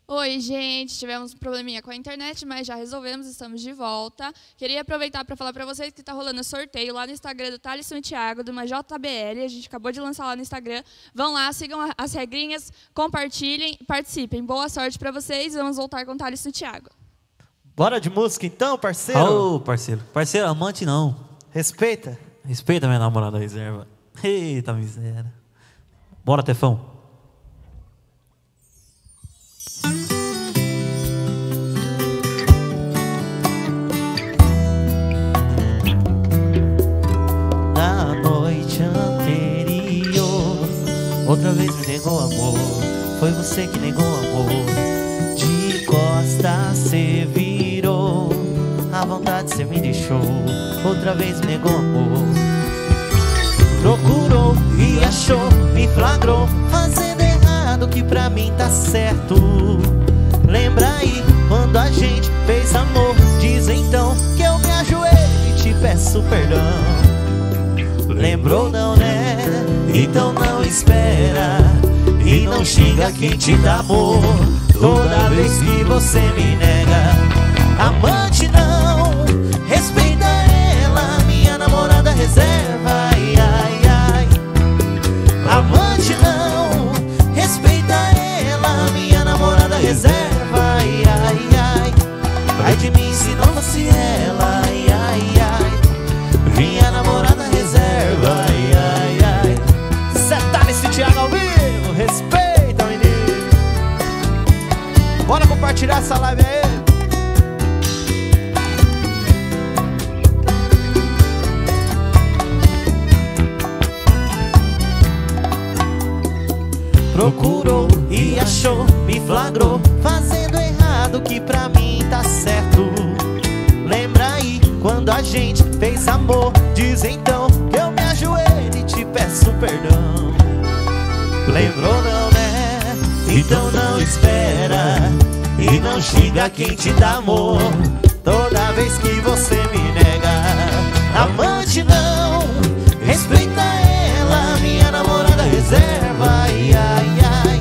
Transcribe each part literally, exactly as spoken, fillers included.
Oi, gente, tivemos um probleminha com a internet, mas já resolvemos, estamos de volta. Queria aproveitar para falar para vocês que está rolando sorteio lá no Instagram do Thales Santiago, de uma J B L, a gente acabou de lançar lá no Instagram. Vão lá, sigam as regrinhas, compartilhem, participem. Boa sorte para vocês, vamos voltar com o Thales Santiago. Bora de música então, parceiro? Ô, oh, parceiro. Parceiro, amante não. Respeita. Respeita minha namorada reserva. Eita miséria. Bora, Tefão. Na noite anterior, outra vez me negou amor. Foi você que negou amor. De costas cê virou, a vontade cê me deixou. Outra vez me negou amor. Procurou e achou, me flagrou, fazendo errado que pra mim tá certo. Lembra aí quando a gente fez amor? Diz então que eu me ajoelho e te peço perdão. Lembrou não, né? Então não espera e não xinga quem te dá amor toda vez que você me nega. Amante não, respeita ela, minha namorada reserva. Ai, ai, ai. Amante não, respeita ela, minha namorada reserva. Ai, ai, ai. Ai de mim se não fosse ela. Ai, ai, ai. Minha namorada reserva. Ai, ai, ai. Cê tá nesse Thiago ao vivo, respeita, menino. Bora compartilhar essa live aí. Procurou e achou, me flagrou, fazendo errado que pra mim tá certo. Lembra aí quando a gente fez amor? Diz então que eu me ajoelho e te peço perdão. Lembrou não, né? Então não espera e não xinga quem te dá amor toda vez que você me nega. Amante não, respeita ela, minha namorada reserva. Ai, ai, ai.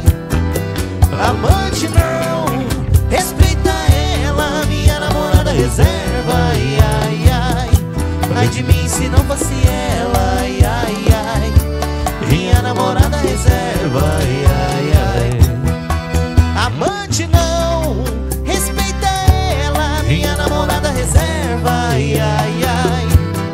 Amante não, respeita ela, minha namorada reserva. Ai, ai, ai. Ai de mim se não fosse ela. Ai, ai, ai. Minha namorada reserva. Ai, ai, ai. Amante não, respeita ela, minha namorada reserva. Ai, ai, ai.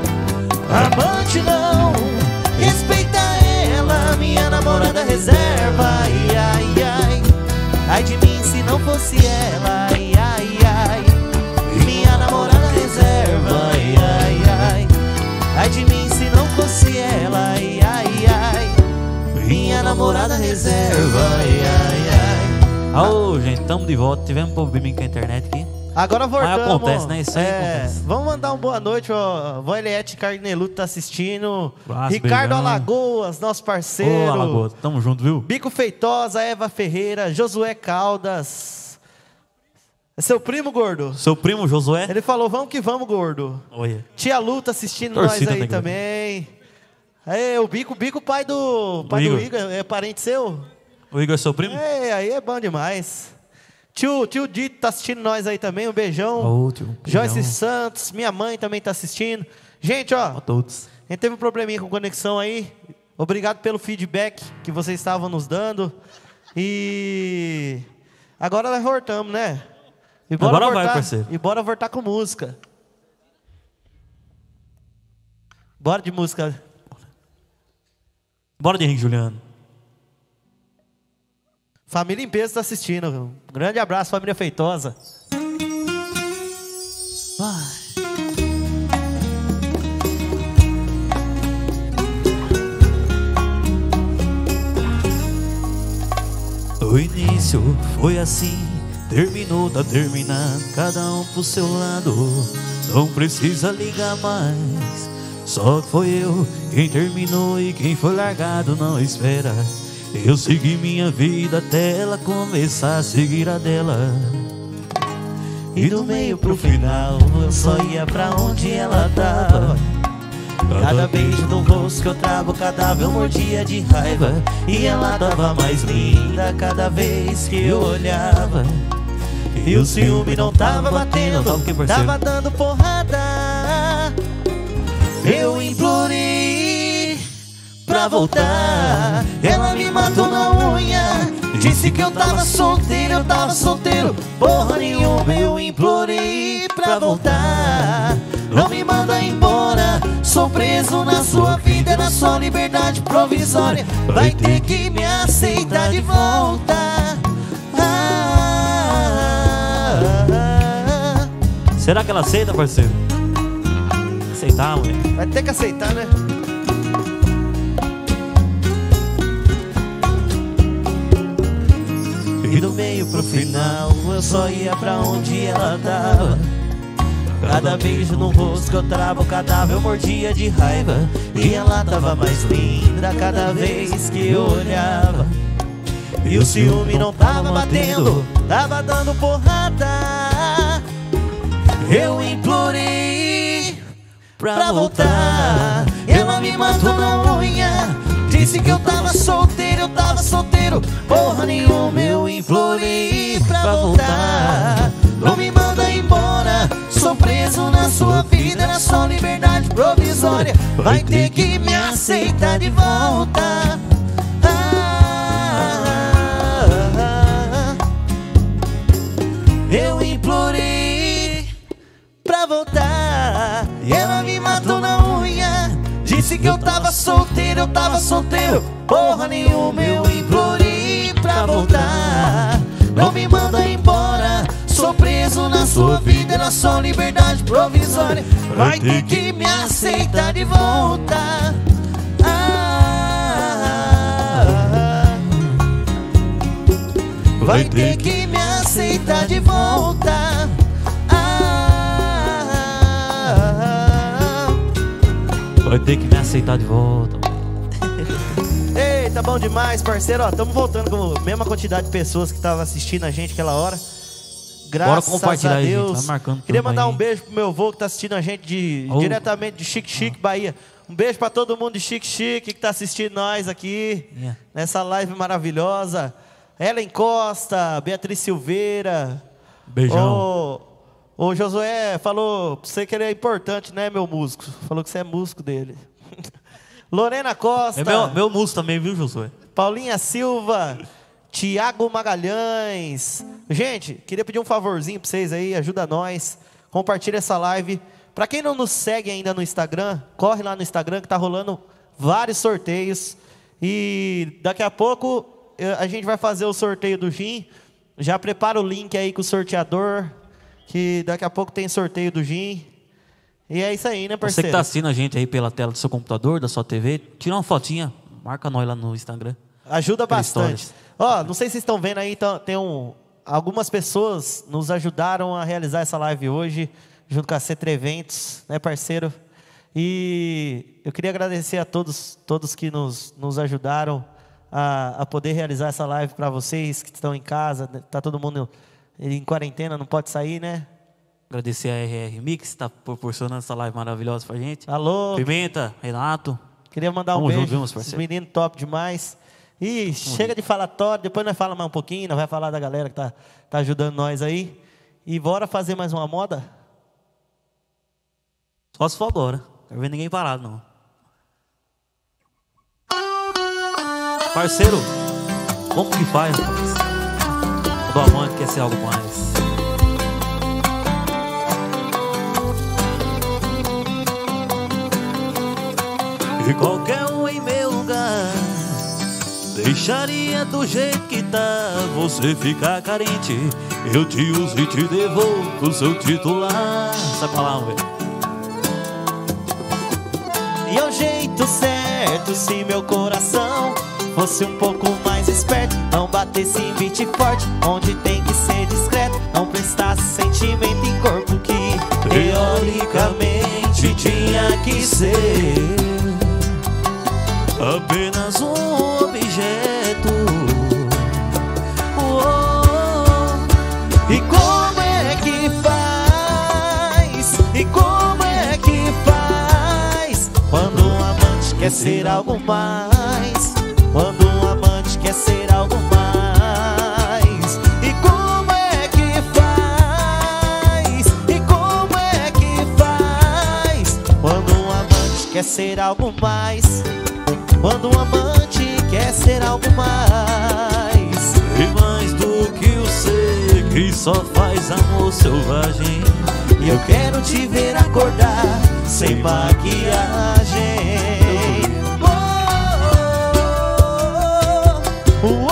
Amante não, respeita ela, minha namorada reserva. Ai, ai, ai. Ai de mim se não fosse ela. Ai, ai, ai. Minha namorada reserva. Ai, ai, ai. Ai de mim se não fosse ela. Ai, ai, ai. Minha namorada reserva. Ai, ai, ai. Alô, gente, tamo de volta. Tivemos um probleminha com a internet aqui. Agora voltamos. Mas acontece, né? Isso aí é, acontece. Vamos mandar uma boa noite, ó. Vó Eliette Carneluto tá assistindo. Braço, Ricardo beijão. Alagoas, nosso parceiro. Ô, Alagoas, tamo junto, viu? Bico Feitosa, Eva Ferreira, Josué Caldas. É seu primo, gordo? Seu primo Josué? Ele falou, vamos que vamos, gordo. Olha. Tia Lu tá assistindo Torcida nós aí negra. também. É, o Bico, Bico, pai do, pai do Igor. Igor, é parente seu? O Igor é seu primo? É, aí é bom demais. Tio, tio Dito tá assistindo nós aí também, um beijão. Ô, tio, Joyce beijão. Santos, minha mãe também tá assistindo. Gente, ó, A todos. a gente teve um probleminha com conexão aí. Obrigado pelo feedback que vocês estavam nos dando. E agora nós voltamos, né? E bora Agora voltar, vai, parceiro. E bora voltar com música. Bora de música. Bora de Henrique Juliano. Família em peso tá assistindo. Um grande abraço, família Feitosa. Vai. O início foi assim, terminou, tá terminando, cada um pro seu lado. Não precisa ligar mais, só que foi eu quem terminou e quem foi largado não espera. Eu segui minha vida até ela começar a seguir a dela. E do meio pro final eu só ia pra onde ela tava. Cada beijo no rosto que eu travo, cada vez eu mordia de raiva. E ela tava mais linda cada vez que eu olhava. E o ciúme não tava batendo, tava dando porrada. Eu implorei pra voltar, ela me matou na unha. Disse que eu tava solteiro, eu tava solteiro. Porra nenhuma, eu implorei pra voltar. Não me manda embora, sou preso na sua vida, é na sua liberdade provisória. Vai ter que me aceitar de volta. Ah, ah, ah. Será que ela aceita, parceiro? Aceitar, mulher. Vai ter que aceitar, né? E do meio pro final eu só ia pra onde ela tava. Cada beijo no rosto que eu travo, cadáver eu mordia de raiva. E ela tava mais linda cada vez que eu olhava. E o ciúme não tava batendo, tava dando porrada. Eu implorei pra voltar, ela me matou na unha. Disse que eu tava solteiro, eu tava solteiro. Porra nenhuma, eu implorei pra voltar. Não me manda embora, sou preso na sua vida, na sua liberdade provisória. Vai ter que me aceitar de volta. Ah, ah, ah. Eu implorei pra voltar, e ela me matou na unha. Disse que eu tava solteiro, eu tava solteiro. Porra nenhuma, eu implorei pra voltar. Não me manda embora, sou preso na sua vida, na sua liberdade provisória. Vai ter que me aceitar de volta. Ah, ah, ah. Vai ter que me aceitar de volta. Vai ter que me aceitar de volta. Eita, bom demais, parceiro. Ó, estamos voltando com a mesma quantidade de pessoas que estavam assistindo a gente aquela hora. Graças compartilhar a aí, Deus. gente. Vai marcando. Queria mandar aí. um beijo pro meu avô que tá assistindo a gente de, Oh. diretamente de Chique Chique, Bahia. Um beijo pra todo mundo de Chique Chique que tá assistindo nós aqui, Yeah. nessa live maravilhosa. Ellen Costa, Beatriz Silveira. Beijão. Ô, o Josué falou pra você que ele é importante, né, meu músico? Falou que você é músico dele. Lorena Costa. É meu, meu músico também, viu, Josué? Paulinha Silva. Tiago Magalhães. Gente, queria pedir um favorzinho pra vocês aí, ajuda nós. Compartilha essa live. Pra quem não nos segue ainda no Instagram, corre lá no Instagram que tá rolando vários sorteios. E daqui a pouco a gente vai fazer o sorteio do gin. Já prepara o link aí com o sorteador, que daqui a pouco tem sorteio do gin. E é isso aí, né, parceiro? Você que tá assistindo a gente aí pela tela do seu computador, da sua T V, tira uma fotinha, marca nós lá no Instagram. Ajuda bastante. Stories. Ó, não sei se vocês estão vendo aí, então, tem um, algumas pessoas nos ajudaram a realizar essa live hoje, junto com a Cetra Eventos, né, parceiro? E eu queria agradecer a todos, todos que nos, nos ajudaram a, a poder realizar essa live para vocês que estão em casa. Tá todo mundo em quarentena, não pode sair, né? Agradecer a R R Mix, que está proporcionando essa live maravilhosa pra gente. Alô. Pimenta, Renato. Queria mandar um Tamo beijo. junto, viu, meus Esses parceiros? meninos top demais. E chega de falatório, depois nós falamos mais um pouquinho, nós vai falar da galera que tá, tá ajudando nós aí. E bora fazer mais uma moda? Só se for agora. Não quero ver ninguém parado, não. Parceiro, como que faz, rapaz? Do amante quer ser algo mais. E qualquer um em meu lugar deixaria do jeito que tá. Você ficar carente, eu te uso e te devolvo o seu titular. Essa palavra, velho. E é o jeito certo, se meu coração fosse um pouco mais esperto, não batesse em beat forte, onde tem que ser discreto, não prestasse sentimento em corpo que teoricamente tinha que ser apenas um objeto. oh, E como é que faz? E como é que faz? Quando quer ser algo mais. Quando um amante quer ser algo mais. E como é que faz? E como é que faz? Quando um amante quer ser algo mais. Quando um amante quer ser algo mais. E mais do que o ser que só faz amor selvagem. E eu quero te ver acordar sem maquiagem. Oh, oh,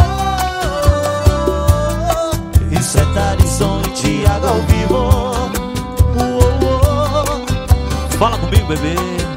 oh, oh. Isso é Thalisson e Thiago ao vivo. Oh, oh, oh. Fala comigo, bebê.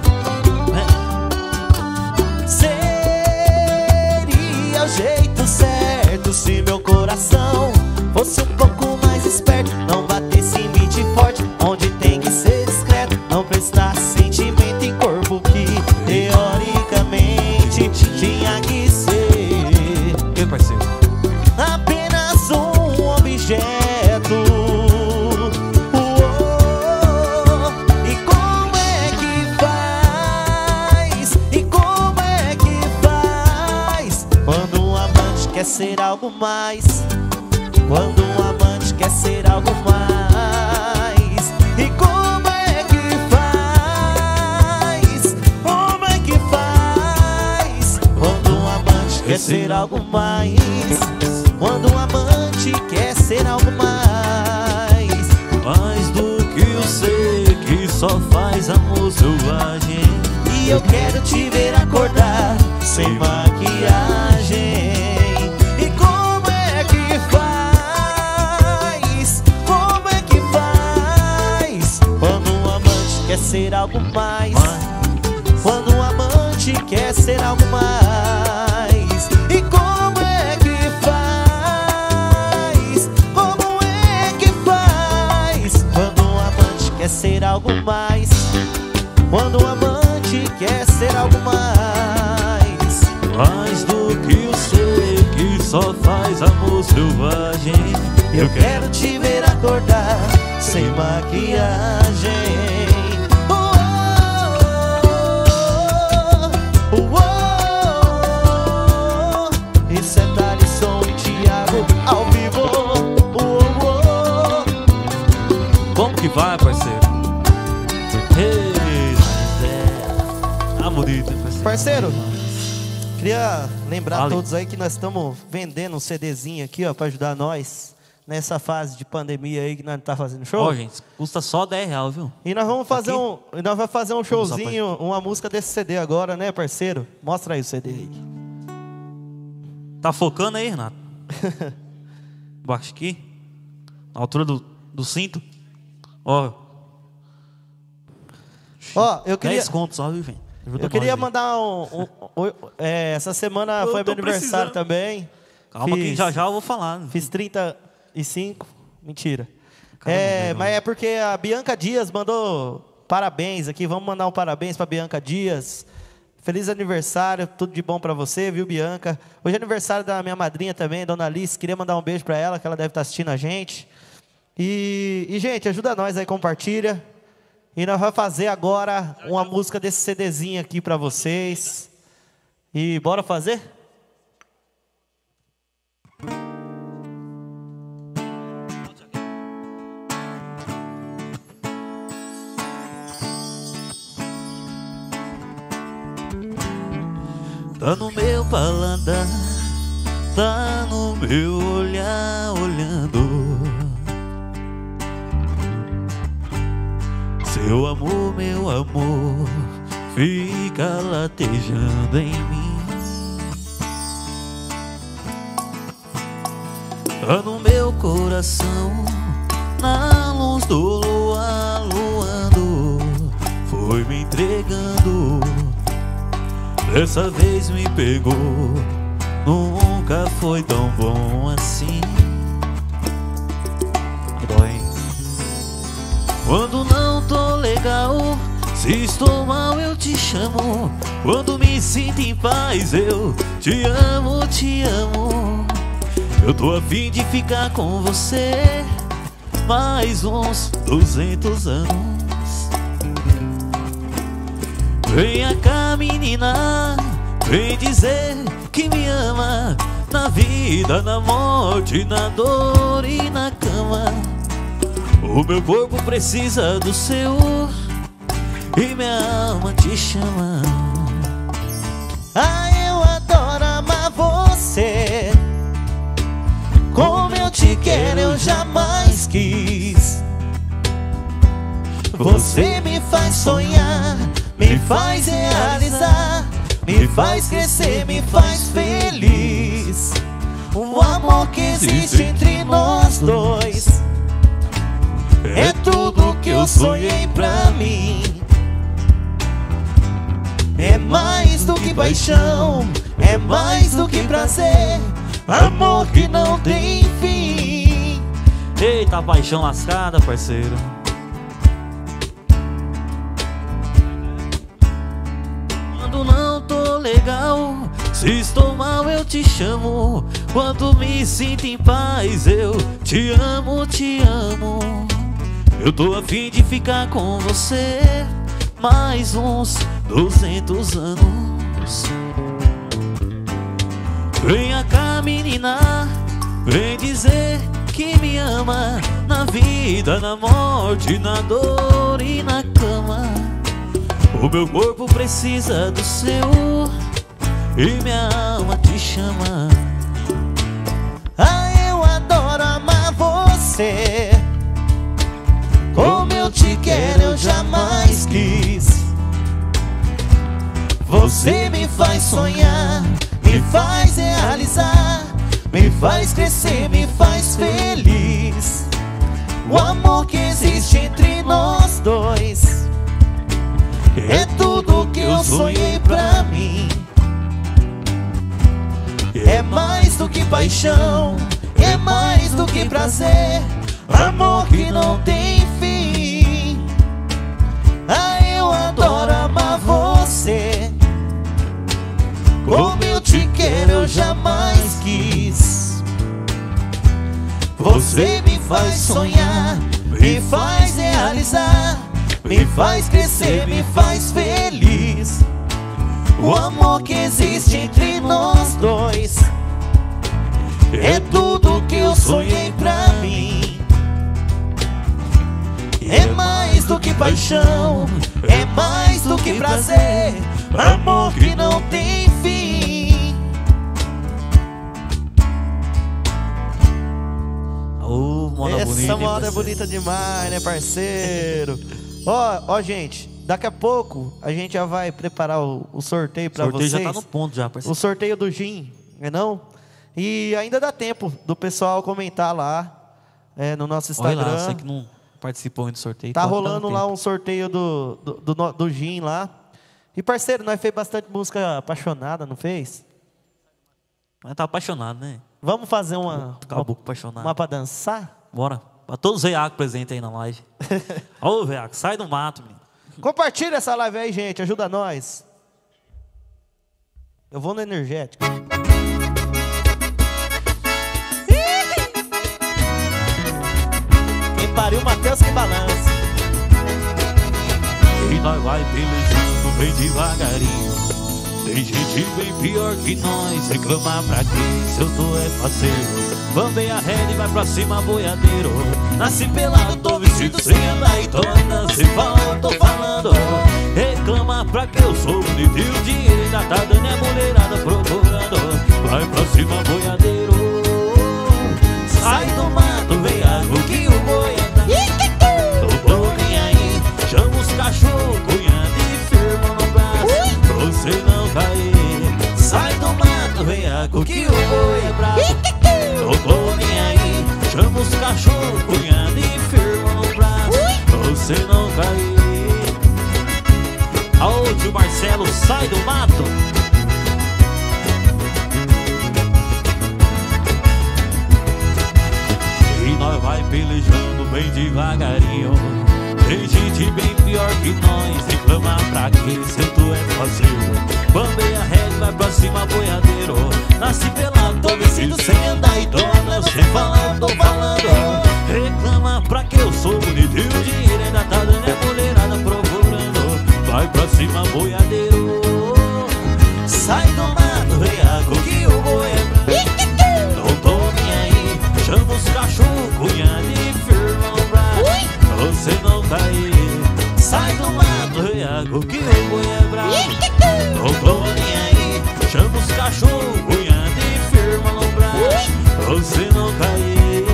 Seria o jeito certo se meu coração fosse um pouco mais esperto. Não batesse em mente forte, onde tem que ser discreto. Não prestar sentimento em corpo que teoricamente tinha que ser. E parceiro? Apenas um objeto. Oh, e como é que faz? E como é que faz? Quando um amante quer ser algo mais. Quando um amante quer ser algo mais. E como é que faz? Como é que faz? Quando um amante quer ser algo mais. Quando um amante quer ser algo mais. Mais do que o ser que só faz amor selvagem. E eu quero te ver acordar sem maquiagem. E como é que faz? Como é que faz? Quando um amante quer ser algo mais. Quando um amante quer ser algo mais. E como é que faz? Como é que faz? Quando um amante quer ser algo mais. Quando um amante quer ser algo mais. Mais do que o ser que só faz amor selvagem. Eu quero te ver acordar sem maquiagem. Oh, oh, oh, oh, oh. Isso é Thalisson e Thiago ao vivo. Oh, oh, oh. Como que vai, parceiro? Ei, ah, bonito, parceiro. Parceiro, queria lembrar Vale. a todos aí que nós estamos vendendo um CDzinho aqui, ó, para ajudar nós nessa fase de pandemia aí que nós não tá fazendo show. Ó, gente, custa só dez reais, viu? E nós vamos fazer Aqui? um, e nós vamos fazer um Vamos só, showzinho, uma música desse C D agora, né, parceiro? Mostra aí o C D aí. Tá focando aí, Renato? Baixo aqui. Na altura do, do cinto. Ó. Ó, eu queria, dez contos só, viu, velho? eu queria mandar um, um, um, é, essa semana Eu foi tô meu aniversário precisando. também. Calma Fiz- que já já eu vou falar. Fiz trinta e cinco, mentira. Caramba, É, velho. mas é porque a Bianca Dias mandou parabéns aqui. Vamos mandar um parabéns pra Bianca Dias. Feliz aniversário, tudo de bom pra você, viu, Bianca? Hoje é aniversário da minha madrinha também, Dona Alice. Queria mandar um beijo pra ela, que ela deve estar assistindo a gente. E, e, gente, ajuda nós aí, compartilha. E nós vamos fazer agora uma música desse CDzinho aqui pra vocês. E bora fazer? Tá no meu paladar, tá no meu olhar olhando. Seu amor, meu amor, fica latejando em mim. Tá no meu coração, na luz do luar luando, foi me entregando. Dessa vez me pegou, nunca foi tão bom assim. Dói. Quando não tô legal, se estou mal eu te chamo. Quando me sinto em paz eu te amo, te amo. Eu tô a fim de ficar com você mais uns duzentos anos. Venha cá, menina, menina, vem dizer que me ama, na vida, na morte, na dor e na cama. O meu corpo precisa do seu e minha alma te chama. Ah, eu adoro amar você, como eu te quero eu jamais quis. Você me faz sonhar, me faz realizar, me faz crescer, me faz feliz. O amor que existe entre nós dois é tudo que eu sonhei pra mim. É mais do que paixão, é mais do que prazer, amor que não tem fim. Eita, paixão lascada, parceiro. Quando não tô legal, se estou mal eu te chamo. Quando me sinto em paz eu te amo, te amo. Eu tô a fim de ficar com você mais uns duzentos anos. Venha cá, menina, vem dizer que me ama, na vida, na morte, na dor e na cama. O meu corpo precisa do seu e minha alma te chama. Ah, eu adoro amar você, como eu te quero eu jamais quis. Você me faz sonhar, me faz realizar, me faz crescer, me faz feliz. O amor que existe entre nós dois é tudo que eu sonhei pra mim. É mais do que paixão, é mais do que prazer, amor que não tem fim. Ah, eu adoro amar você, como eu te quero eu jamais quis. Você me faz sonhar, me faz realizar, me faz crescer, me faz feliz. O amor que existe entre nós dois é tudo que eu sonhei pra mim. É mais do que paixão, é mais do que prazer, amor que não tem fim. Oh, moda Essa bonita, moda é bonita demais, né, parceiro? Ó, ó, gente, daqui a pouco a gente já vai preparar o, o sorteio pra vocês. O sorteio já tá no ponto já, parceiro. O sorteio do gin, não é não? E ainda dá tempo do pessoal comentar lá é, no nosso Instagram. Olha lá, você que não participou do sorteio. Tá rolando lá um sorteio do, do, do, do gin lá. E parceiro, nós fez bastante música apaixonada, não fez? Mas tá apaixonado, né? Vamos fazer uma, Cala a boca, apaixonado. uma pra dançar? Bora. Pra todos os veiacos presentes aí na live. Ô, veiaco, sai do mato, menino. Compartilha essa live aí, gente. Ajuda nós. Eu vou no energético. Quem pariu, Matheus que balança. E nós vai pelejando bem devagarinho. Tem gente bem pior que nós. Reclamar pra quem? Se eu tô é parceiro. Bambei a rede e vai pra cima, boiadeiro. Nasci pelado, tô vestido sem andar e tô andando sem falar, tô falando. Reclama pra que eu sou bonito e o dinheiro ainda tá dando a mulherada procurando. Vai pra cima, boiadeiro. Sai do mato, veiaco que o boi anda. Tô tô nem aí, chama os cachorros, cunhado e firma no braço pra você não cair. Sai do mato, veiaco que o boi é bravo. Tô tô nem aí, chama os cachorros, cunhado e firma no braço pra você não cair. Aô, tio Marcelo, sai do mato. E nós vai pelejando bem devagarinho. Tem gente bem pior que nós. Reclama pra quê? Se tu é parceiro. Bambeia rede, vai pra cima, boiadeiro. Nasci pelado, tô vestido sem andar e tô andando sem falar, tô falando. Reclama pra que eu sou bonito e o dinheiro ainda tá dando é mulherada procurando. Vai pra cima, boiadeiro. veaco que o boi é bravo. Não tô nem aí, chama os cachorros, cunhado e firma no braço, pra você não cair.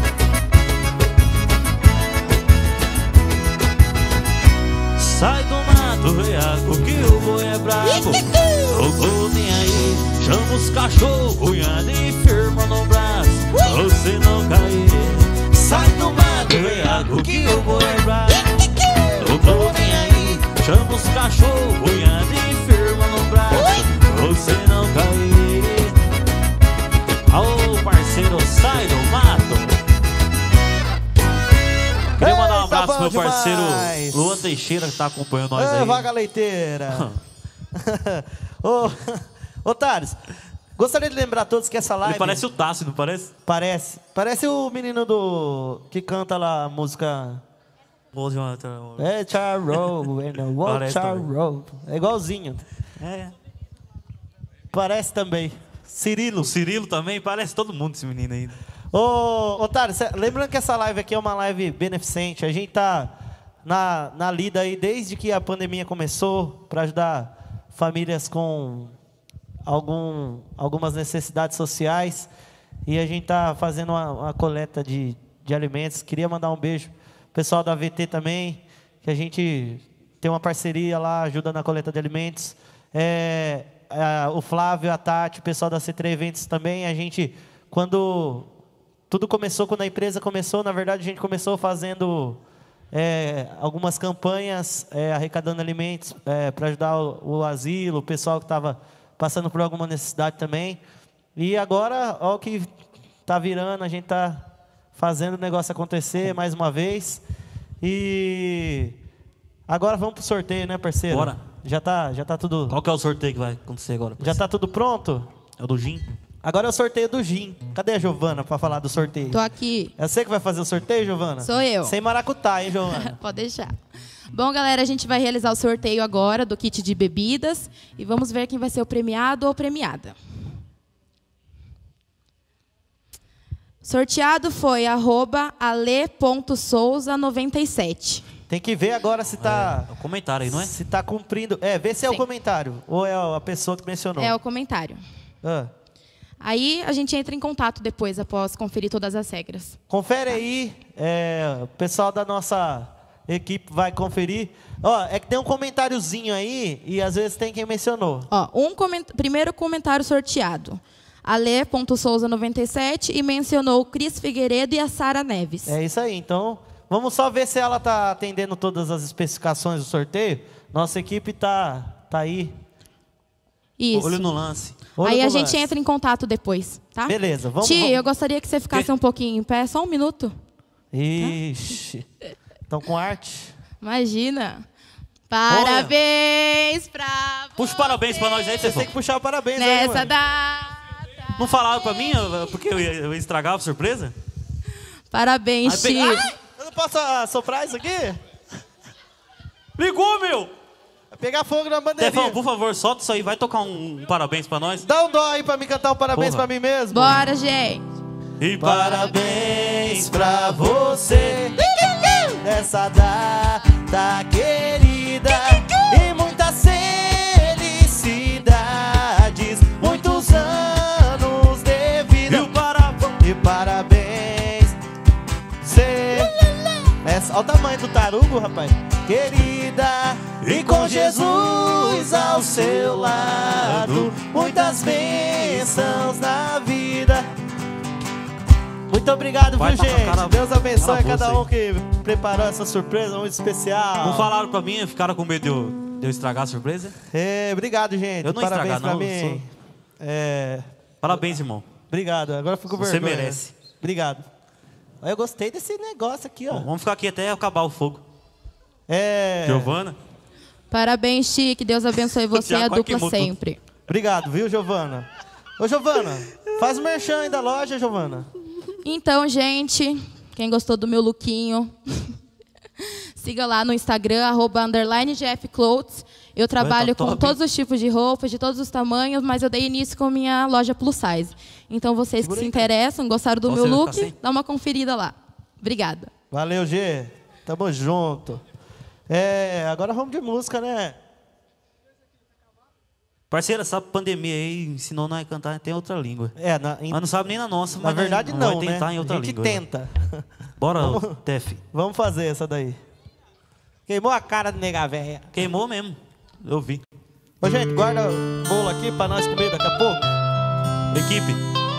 Sai do mato, veaco que o boi é bravo. Não tô nem aí, chama os cachorros, cunhado e firma no braço, pra você não cair. Sai do mato, veaco que o boi é bravo. Não tô nem aí, chama os cachorros, cunhado e firma no braço, pra você não cair. Alô, parceiro, sai do mato. Queria mandar um abraço pro meu parceiro Luan Teixeira, que tá acompanhando nós aí. É, vaga leiteira. Ô, ô Thales, gostaria de lembrar a todos que essa live... Ele parece o Tassi, não parece? Parece. Parece o menino do... que canta lá a música... É, Charro, é, não, Parece Charro. É igualzinho. É. Parece também. Cirilo. O Cirilo também, parece todo mundo esse menino aí. Ô, Otário, cê, lembrando que essa live aqui é uma live beneficente. A gente tá na, na lida aí desde que a pandemia começou para ajudar famílias com algum, algumas necessidades sociais. E a gente tá fazendo uma, uma coleta de, de alimentos. Queria mandar um beijo pro pessoal da V T também, que a gente tem uma parceria lá, ajuda na coleta de alimentos. É, a, o Flávio, a Tati, o pessoal da C três Eventos também. A gente, quando... Tudo começou quando a empresa começou. Na verdade, a gente começou fazendo é, algumas campanhas, é, arrecadando alimentos é, para ajudar o, o asilo, o pessoal que estava passando por alguma necessidade também. E agora, olha o que está virando, a gente está fazendo o negócio acontecer mais uma vez. E agora vamos para o sorteio, né, parceiro? Bora. Já está já tá tudo... Qual que é o sorteio que vai acontecer agora, parceiro? Já está tudo pronto? É o do Gin? Agora é o sorteio do Gin. Cadê a Giovana para falar do sorteio? Tô aqui. É você que vai fazer o sorteio, Giovana? Sou eu. Sem maracutá, hein, Giovana? Pode deixar. Bom, galera, a gente vai realizar o sorteio agora do kit de bebidas e vamos ver quem vai ser o premiado ou premiada. Sorteado foi arroba ale ponto souza noventa e sete. Tem que ver agora se tá... É o comentário aí, não é? Se tá cumprindo... É, vê se é Sim. o comentário ou é a pessoa que mencionou. É o comentário. Ah. Aí a gente entra em contato depois, após conferir todas as regras. Confere aí, é, o pessoal da nossa equipe vai conferir. Ó, é que tem um comentáriozinho aí e às vezes tem quem mencionou. Ó, um coment... Primeiro comentário sorteado. ale ponto souza noventa e sete e mencionou o Cris Figueiredo e a Sara Neves. É isso aí, então vamos só ver se ela tá atendendo todas as especificações do sorteio. Nossa equipe tá, tá aí. Isso. Olho no lance. Olho Aí no a gente lance. entra em contato depois, tá? Beleza, vamos... Ti, vamos... eu gostaria que você ficasse Que? um pouquinho em pé, só um minuto. Ixi, estão com arte? Imagina. Parabéns pra você. Puxa parabéns pra nós aí, Você tem Tefão. que puxar o parabéns aí, Nessa mano. data. Não falaram pra mim, eu- porque eu ia, eu ia estragar a surpresa? Parabéns, Aí Ti. pega- Ah, eu não posso assoprar isso aqui? Ligou, meu! Vai pegar fogo na bandeirinha. Tefão, por favor, solta isso aí. Vai tocar um, um parabéns pra nós. Dá um dó aí pra me cantar um parabéns Porra. pra mim mesmo. Bora, gente. E Parabéns pra você nessa data querida e muitas felicidades, muitos anos de vida. E o parabéns. E parabéns, cê. Essa, olha o tamanho do tarugo, rapaz. Querida, e com Jesus ao seu lado, muitas bênçãos na vida. Muito obrigado, Vai viu, tacar gente? cara- Deus abençoe cara cada bolsa um que preparou essa surpresa muito especial. Não falaram pra mim, ficaram com medo de eu, de eu estragar a surpresa? É, obrigado, gente. Eu não ia Parabéns estragar, pra não, eu mim. sou- É, Parabéns, irmão. obrigado. Agora eu fico com Você vergonha. merece. Obrigado. Eu gostei desse negócio aqui, ó. Bom, vamos ficar aqui até acabar o fogo. É, Giovana? Parabéns, Ti. Que Deus abençoe você e Thiago a quase dupla queimou tudo. sempre. obrigado, viu, Giovana? Ô, Giovana, faz o merchan aí da loja, Giovana. Então, gente, quem gostou do meu lookinho, siga lá no Instagram, arroba underline gfclothes. Eu trabalho tá com top, todos os tipos de roupas, de todos os tamanhos, mas eu dei início com a minha loja plus size. Então, vocês que se interessam, gostaram do Ó, meu você vai look, ficar sem? dá uma conferida lá. Obrigada. Valeu, G. Tamo junto. É, agora vamos de música, né? Parceira, essa pandemia aí ensinou nós a cantar tem outra língua. É, na, em, Mas não sabe nem na nossa. na mas verdade nós, não, vai tentar né? em outra A gente língua. tenta. Bora, Vamos- Tef. Vamos fazer essa daí. Queimou a cara de nega véia. Queimou mesmo. Eu vi. Ô, gente, guarda o bolo aqui pra nós comer daqui a pouco. Equipe.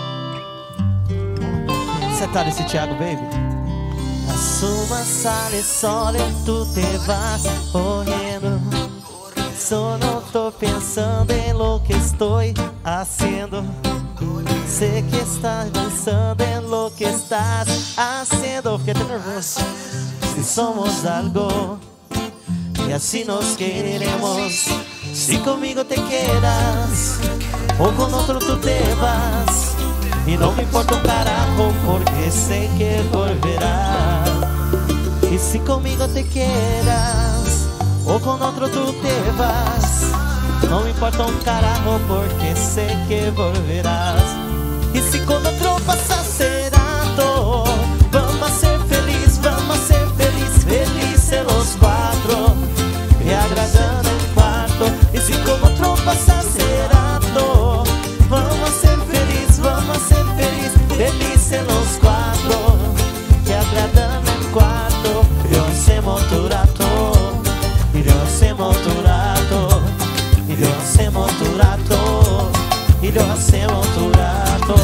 Você tá nesse Thiago, baby? Assuma, sale, sole, tu te vas correndo. Solo tô pensando em lo que estou haciendo. Sé que estás pensando en lo que estás haciendo. Fiquei até nervoso. Si somos algo y así nos queremos. Si conmigo te quedas o con otro tú te vas. Y no me importa un carajo porque sé que volverás. Y si conmigo te quedas o con otro tú te vas, no me importa un carajo porque sé que volverás. Y si con otro pasas será todo. Vamos a ser feliz, vamos a ser feliz, felices los cuatro, y agradando el cuarto. Y si con otro pasas será todo. Vamos a ser feliz, vamos a ser feliz, felices los cuatro, y agradando el cuarto. Yo hacemos tu rato, y yo hacemos tu rato, y yo hacemos tu rato, y yo hacemos tu rato.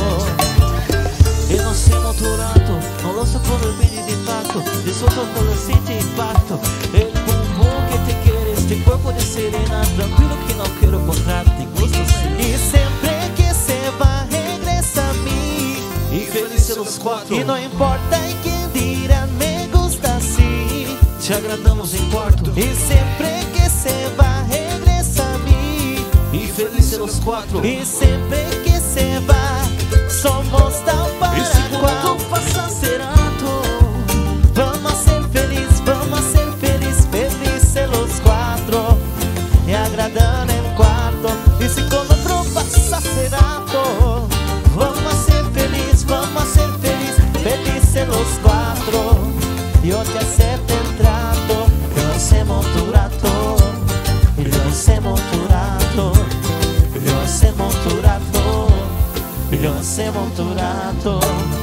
Y no hacemos tu rato, no lo sé por el bien de impacto, disfruto con el siente impacto. El bumbum que te quiere, este cuerpo de serena, tranquilo que no quiero encontrarte, gusto así. Y siempre que se va regresa a mí, Y felices los cuatro, y no importa y quién dirá me gusta así. te agradamos en cuarto. Y siempre que se va regresa a mí, Y felices los cuatro, y siempre que se va somos tal para y si con cual. otro pasa será todo. Vamos a ser feliz, vamos a ser feliz, felices los cuatro, y agradando el cuarto. Y si con otro pasa será todo. Vamos a ser feliz, vamos a ser feliz, felices los cuatro. Yo te acepto el trato, yo hacemos tu rato, y yo hacemos tu rato, y yo hacemos tu rato, y yo hacemos tu rato.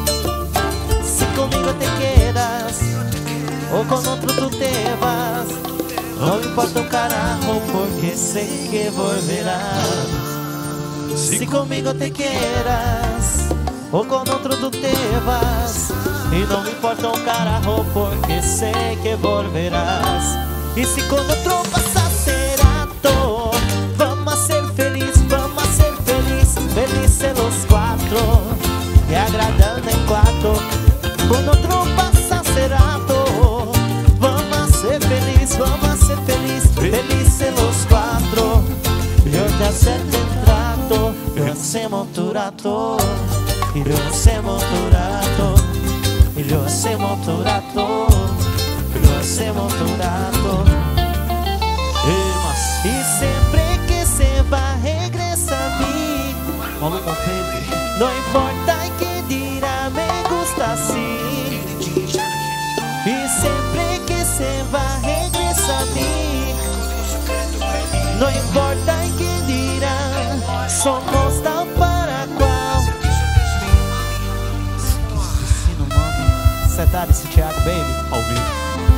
Si conmigo te quedas o con otro tú te vas, no me importa un carajo porque sé que volverás. Si conmigo te quedas o con otro tú te vas, y no me importa un carajo porque sé que volverás. Y si con otro pasas será todo. Vamos a ser feliz, vamos a ser feliz, felices los cuatro, y agradando el cuarto. Con otro pasa será todo. Vamos a ser feliz, vamos a ser feliz, felices los cuatro. Yo te acepto el trato, yo hacemos tu rato, y yo hacemos tu rato, y yo hacemos tu rato, y yo hacemos tu rato. Eh, mas, Y siempre que se va regresa a mí. vamos com baby. No importa y que dirá me gusta así. Y siempre que se va regresa a mí. No importa y que dirá somos tal para qual. Esqueci no nome. Cê tá nesse Thiago, baby? Ao vivo.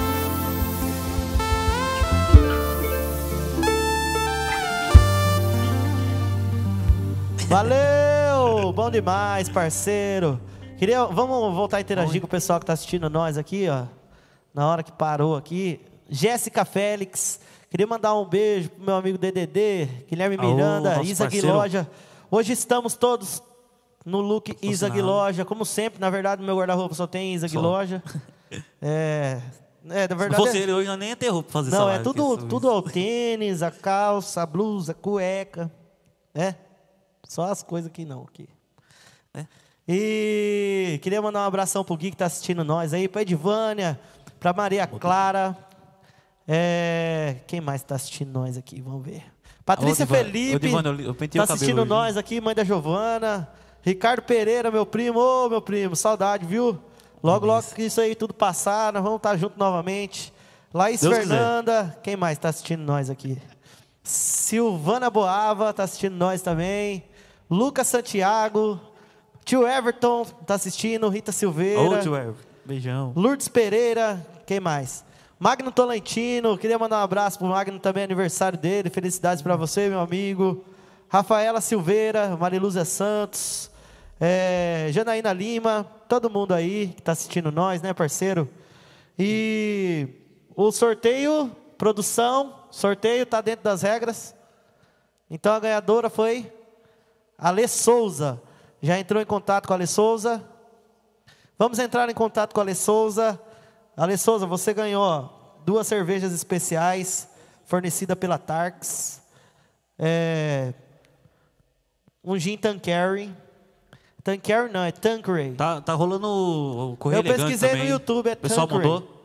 Valeu! Bom demais, parceiro. Queria, vamos voltar a interagir com o pessoal que está assistindo nós aqui, ó. Na hora que parou aqui. Jéssica Félix. Queria mandar um beijo pro meu amigo D D D, Guilherme Alô, Miranda, nosso Isa parceiro. Guiloja. Hoje estamos todos no look Isa Funcionado. Guiloja. Como sempre, na verdade, no meu guarda-roupa só tem Isa Só. Guiloja. É, é, na Se verdade... fosse é- ele hoje, eu nem interrompo pra fazer essa Não, é live tudo, aqui, tudo ao tênis, a calça, a blusa, a cueca, né? Só as coisas que não aqui. É. E queria mandar um abração pro Gui que tá assistindo nós aí, pra Edvânia, pra Maria Clara. É, quem mais tá assistindo nós aqui? Vamos ver. Patrícia Ô, Divana, Felipe ô, Divana, eu- eu pentei tá o cabelo assistindo hoje. nós aqui, mãe da Giovana. Ricardo Pereira, meu primo. Ô, meu primo, saudade, viu? Logo, logo que isso aí tudo passar, nós vamos estar juntos novamente. Laís Deus Fernanda, quiser. Quem mais tá assistindo nós aqui? Silvana Boava tá assistindo nós também. Lucas Santiago, tio Everton tá assistindo, Rita Silveira. Ô, tio Everton, beijão. Lourdes Pereira, quem mais? Magno Tolentino, queria mandar um abraço pro Magno, também é aniversário dele, felicidades para você, meu amigo. Rafaela Silveira, Marilúzia Santos, é, Janaína Lima, todo mundo aí que tá assistindo nós, né, parceiro? E o sorteio, produção, sorteio tá dentro das regras. Então a ganhadora foi Alê Souza. Já entrou em contato com a Alê Souza? Vamos entrar em contato com a Alê Souza. Alê Souza, você ganhou duas cervejas especiais fornecidas pela Tarks. É, um gin Tanqueray. Tanqueray não, é Tanqueray. Tá, tá rolando o Correio Eu Elegante pesquisei também. no YouTube, é O pessoal Tanqueray. mandou.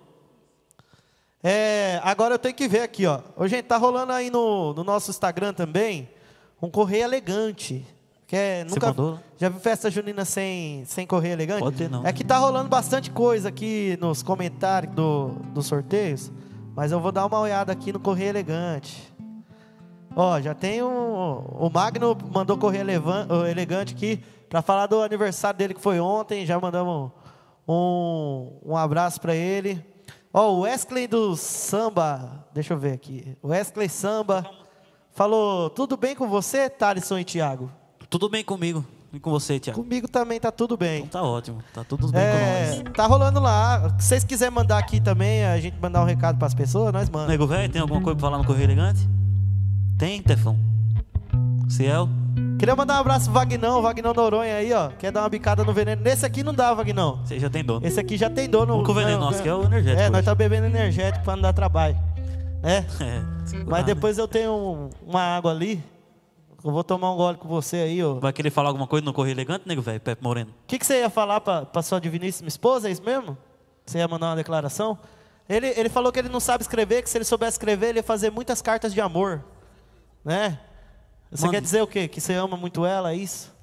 É, agora eu tenho que ver aqui, ó. Ô, gente, tá rolando aí no, no nosso Instagram também um Correio Elegante. Que é, Você nunca, mandou? já viu festa junina sem, sem Correio Elegante? Pode ter, não. É que tá rolando bastante coisa aqui nos comentários do, dos sorteios, mas eu vou dar uma olhada aqui no Correio Elegante. Ó, já tem um, o Magno mandou Correio Elevan, Elegante aqui para falar do aniversário dele que foi ontem. Já mandamos um, um abraço para ele. Ó, o Wesley do Samba, deixa eu ver aqui. O Wesley Samba falou: tudo bem com você, Thalisson e Thiago? Tudo bem comigo e com você, Thiago? Comigo também tá tudo bem. Então tá ótimo, tá tudo bem É, com nós. tá rolando lá. Se vocês quiserem mandar aqui também, a gente mandar um recado pras pessoas, nós mandamos. Nego velho, tem alguma coisa pra falar no Correio Elegante? Tem, Tefão? Ciel? Queria mandar um abraço pro Vagnão, Vagnão Noronha aí, ó. Quer dar uma bicada no veneno. Nesse aqui não dá, Vagnão. Você já tem dono. Esse aqui já tem dono. Vamos com o veneno não, nosso, que é o energético É, nós hoje. tá bebendo energético pra não dar trabalho. Né? É, Mas depois eu tenho um- uma água ali. Eu vou tomar um gole com você aí, ó. Vai querer falar alguma coisa no Correio Elegante, nego velho? Pepe Moreno. O que, que você ia falar pra, pra sua diviníssima esposa, é isso mesmo? Você ia mandar uma declaração? Ele, ele falou que ele não sabe escrever, que se ele soubesse escrever, ele ia fazer muitas cartas de amor. Né? Você Manda. quer dizer o quê? Que você ama muito ela, é isso?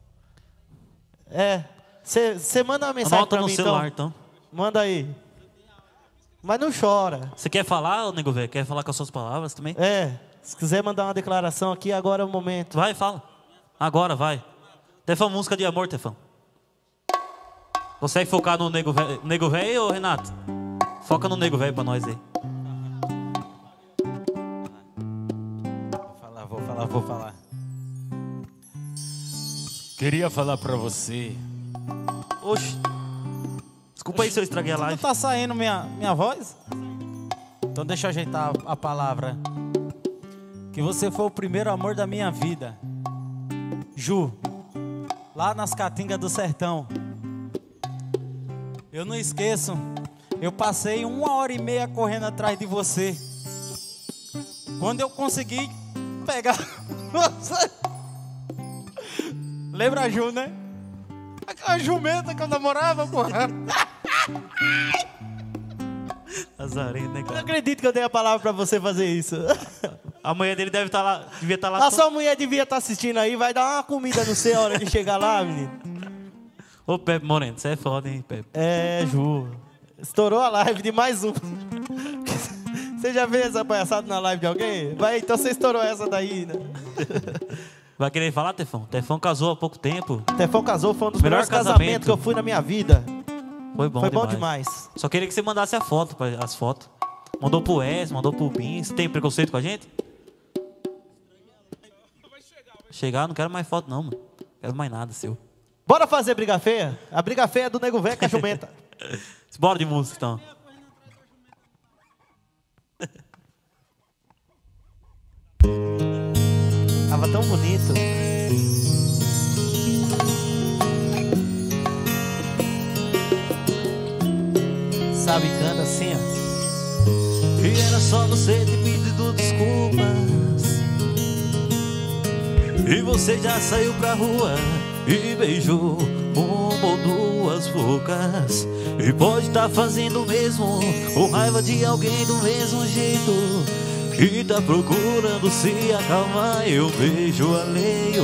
É. Você, você manda uma mensagem Anota pra no mim, celular, então. então. Manda aí. Mas não chora. Você quer falar, ô, nego velho? Quer falar com as suas palavras também? É. Se quiser mandar uma declaração aqui, agora é o momento. Vai, fala. Agora, vai. Tefão, música de amor, Tefão. Consegue focar no nego velho, nego velho, ô Renato? Foca no nego velho pra nós aí. Vou falar, vou falar, vou falar. Queria falar pra você. Oxi. Desculpa aí se eu estraguei a Não live. tá saindo minha, minha voz? Então deixa eu ajeitar a, a palavra. Que você foi o primeiro amor da minha vida. Ju, lá nas Caatingas do Sertão. Eu não esqueço, eu passei uma hora e meia correndo atrás de você. Quando eu consegui pegar você. Lembra a Ju, né? Aquela jumenta que eu namorava, porra. Azarei, né, Eu não cara? acredito que eu dei a palavra pra você fazer isso. A mulher dele deve estar lá, devia estar lá. A sua mulher devia estar assistindo aí, vai dar uma comida no seu a hora de chegar lá, menino. Ô, Pepe Moreno, você é foda, hein, Pepe? É, Ju. Estourou a live de mais um. Você já fez essa palhaçada na live de alguém? Vai, então você estourou essa daí, né? Vai querer falar, Tefão? Tefão casou há pouco tempo. Tefão casou, foi um dos Melhor melhores casamento. casamentos que eu fui na minha vida. Foi bom Foi demais. bom demais. Só queria que você mandasse a foto, pra- as fotos. Mandou pro Wes, mandou pro Bin. Você tem preconceito com a gente? Chegar, não quero mais foto não, mano. Não quero mais nada seu. Bora fazer briga feia? A briga feia é do Nego Velho com a jumenta. Bora de música, então. Tava tão bonito. Sabe, canta assim, ó. E era só você ter pedido desculpas. E você já saiu pra rua e beijou uma ou duas bocas. E pode estar fazendo o mesmo, com raiva de alguém do mesmo jeito. E tá procurando se acalmar, eu beijo alheio.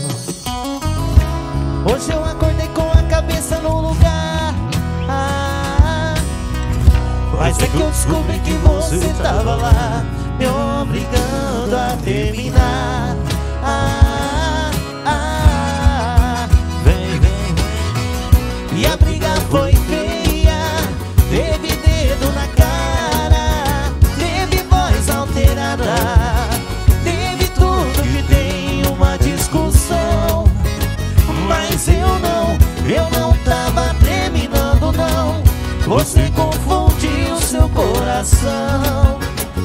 Hoje eu acordei com a cabeça no lugar. Ah, Mas é que eu descobri que você tava lá, me obrigando a terminar. Ah, ah, Vem, vem, vem. e a briga foi feia, teve dedo na cara, teve voz alterada, teve tudo que tem uma discussão. Mas eu não, eu não tava terminando não. Você confundiu seu coração.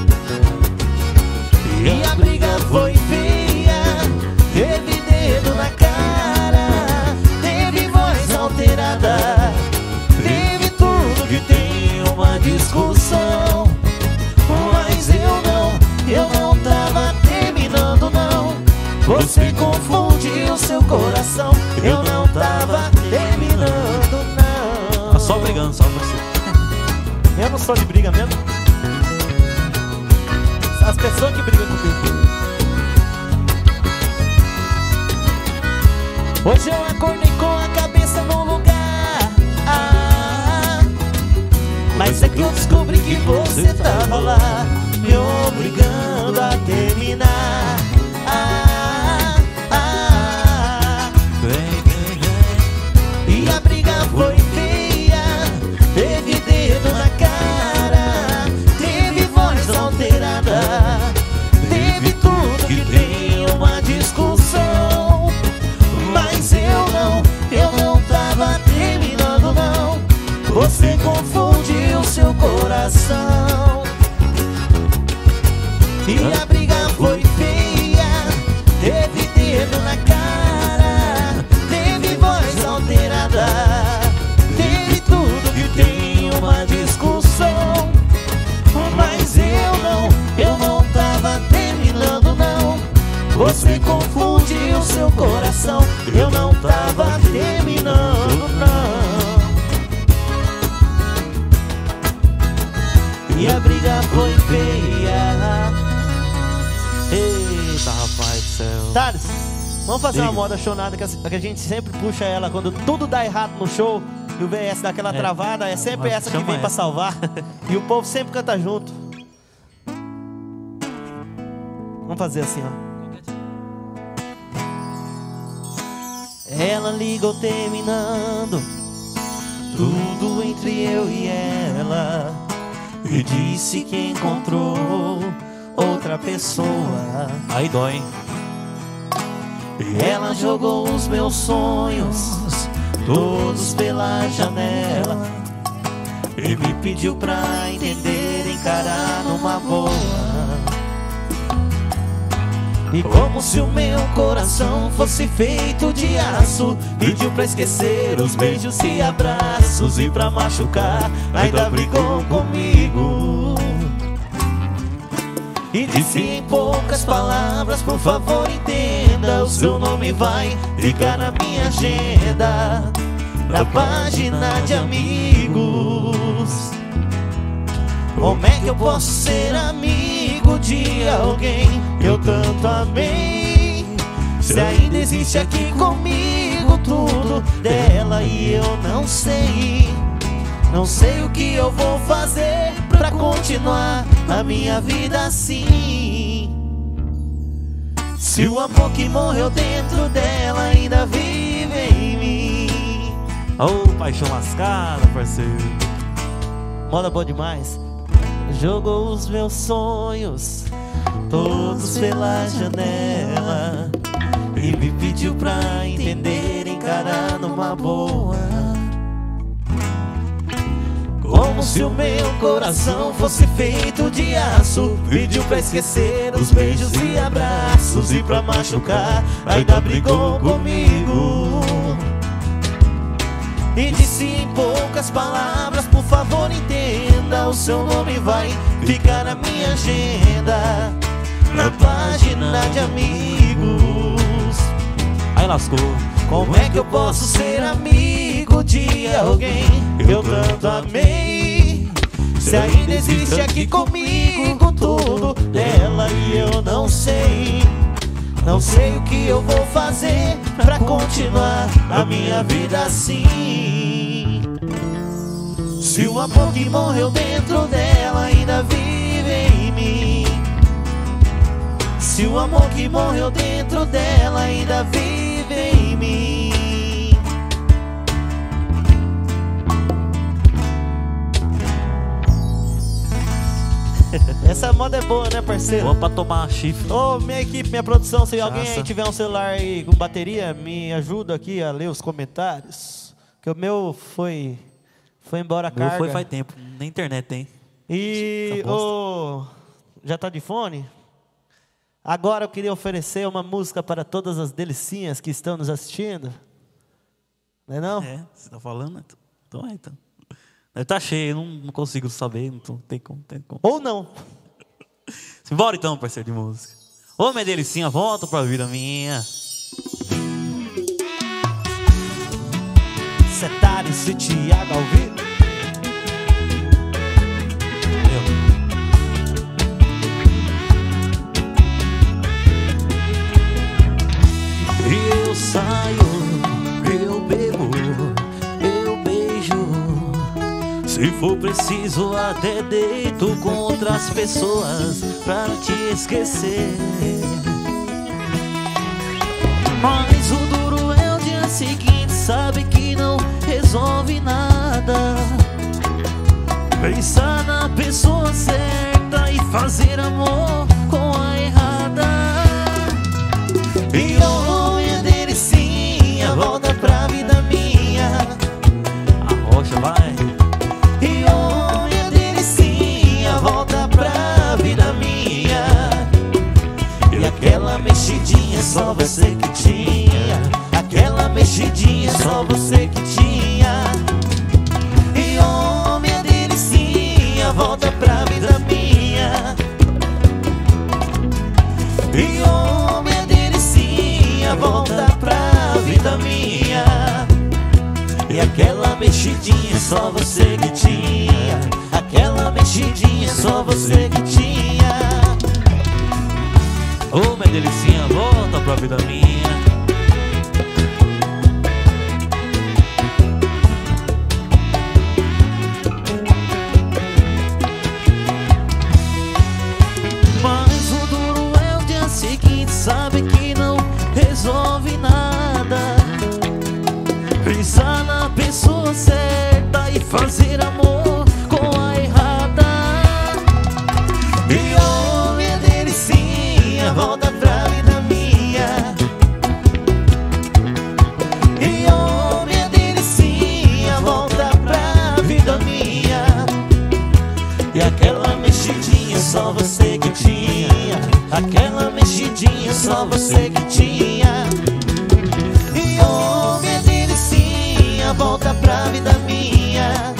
E a briga foi feia, teve dedo na cara, teve voz alterada, teve tudo que tem uma discussão. Mas eu não, eu não tava terminando não. Você confundiu seu coração. Eu não tava terminando não. Tá só brigando, só você. Eu não sou de briga mesmo. As pessoas que brigam comigo. Hoje eu acordei com a cabeça no lugar. Ah, mas é que eu descobri que você tava lá, me obrigando a terminar. Ah, ah, Vem, vem, vem. e a briga foi feia, teve dedo na cara, teve voz alterada, teve tudo que tem uma discussão. Mas eu não, eu não tava terminando não. Você confundiu seu coração. E a briga foi feia, teve dedo na cara, teve voz alterada, teve tudo que tem uma discussão. Mas eu não, eu não tava terminando não. Você confundiu seu coração. Eu não tava terminando não. E a briga foi feia. Eita, rapaz do céu. Thales, vamos fazer Diga. uma moda chonada que a que a gente sempre puxa ela quando tudo dá errado no show e o V S dá aquela É. travada. É sempre Mas essa que chama vem pra essa. salvar. E o povo sempre canta junto. Vamos fazer assim, ó. Ela ligou terminando tudo entre eu e ela e disse que encontrou outra pessoa. Aí dói, hein? E ela jogou os meus sonhos todos pela janela e me pediu pra entender, encarar numa boa. E como se o meu coração fosse feito de aço, pediu pra esquecer os beijos e abraços, e pra machucar ainda brigou comigo. E disse em poucas palavras, por favor entenda, o seu nome vai ficar na minha agenda, na página de amigos. Como é que eu posso ser amigo de alguém que eu tanto amei, se ainda existe aqui comigo tudo dela e eu não sei? Não sei o que eu vou fazer pra continuar a minha vida assim, se o amor que morreu dentro dela ainda vive em mim. Ô, paixão lascada, parceiro. Moda boa demais. Jogou os meus sonhos todos pela janela e me pediu pra entender, encarar numa boa. Como se o meu coração fosse feito de aço, pediu pra esquecer os beijos e abraços, e pra machucar ainda brigou comigo. E disse em poucas palavras, por favor entenda, o seu nome vai ficar na minha agenda, na página de amigos. Aí lascou. Como é que eu posso ser amigo de alguém que eu tanto amei, se ainda existe aqui comigo tudo dela e eu não sei? Não sei o que eu vou fazer pra continuar a minha vida assim, Se o amor que morreu dentro dela ainda vive em mim. Se o amor que morreu dentro dela ainda vive em mim. Essa moda é boa, né, parceiro? Boa pra tomar chifre. Ô, minha equipe, minha produção, se alguém Nossa. aí tiver um celular aí com bateria, me ajuda aqui a ler os comentários. Que o meu foi foi embora a Meu carga. foi faz tempo, na internet tem. E Essa bosta. ô, já tá de fone? Agora eu queria oferecer uma música para todas as delicinhas que estão nos assistindo. Não é não? É, você tá falando? Então, então é, então. Deve tá cheio, eu não, não consigo saber, não tô- tem como, tem como. Ou não? Simbora então, parceiro de música. Ô, minha delicinha, volta pra vida minha. Cê tá nesse Thiago ao vivo? Eu saio, eu bebo, eu beijo. Se for preciso, até deito com outras pessoas pra te esquecer. Mas o duro é o dia seguinte, sabe que não resolve nada. Pensar na pessoa certa e fazer amor com a errada. E oh, minha delicinha, volta pra vida minha. A rocha vai. E oh, minha delicinha, volta pra vida minha. E aquela mexidinha só você que tinha. Aquela mexidinha só você que tinha. E oh, minha delicinha, volta pra vida minha. E oh, minha delicinha, volta pra vida minha. E aquela mexidinha só você que tinha. Aquela mexidinha só você que tinha. Ô, minha delicinha, volta pra vida minha. Mas o duro é o dia seguinte, sabe que não resolve nada. Pensar na pessoa certa e fazer amor com a errada. E oh, minha delicinha, volta pra vida minha. E oh, minha delicinha, volta pra vida minha. E aquela mexidinha só você que tinha. Aquela mexidinha só você que tinha. E oh, minha delicinha, volta pra vida minha.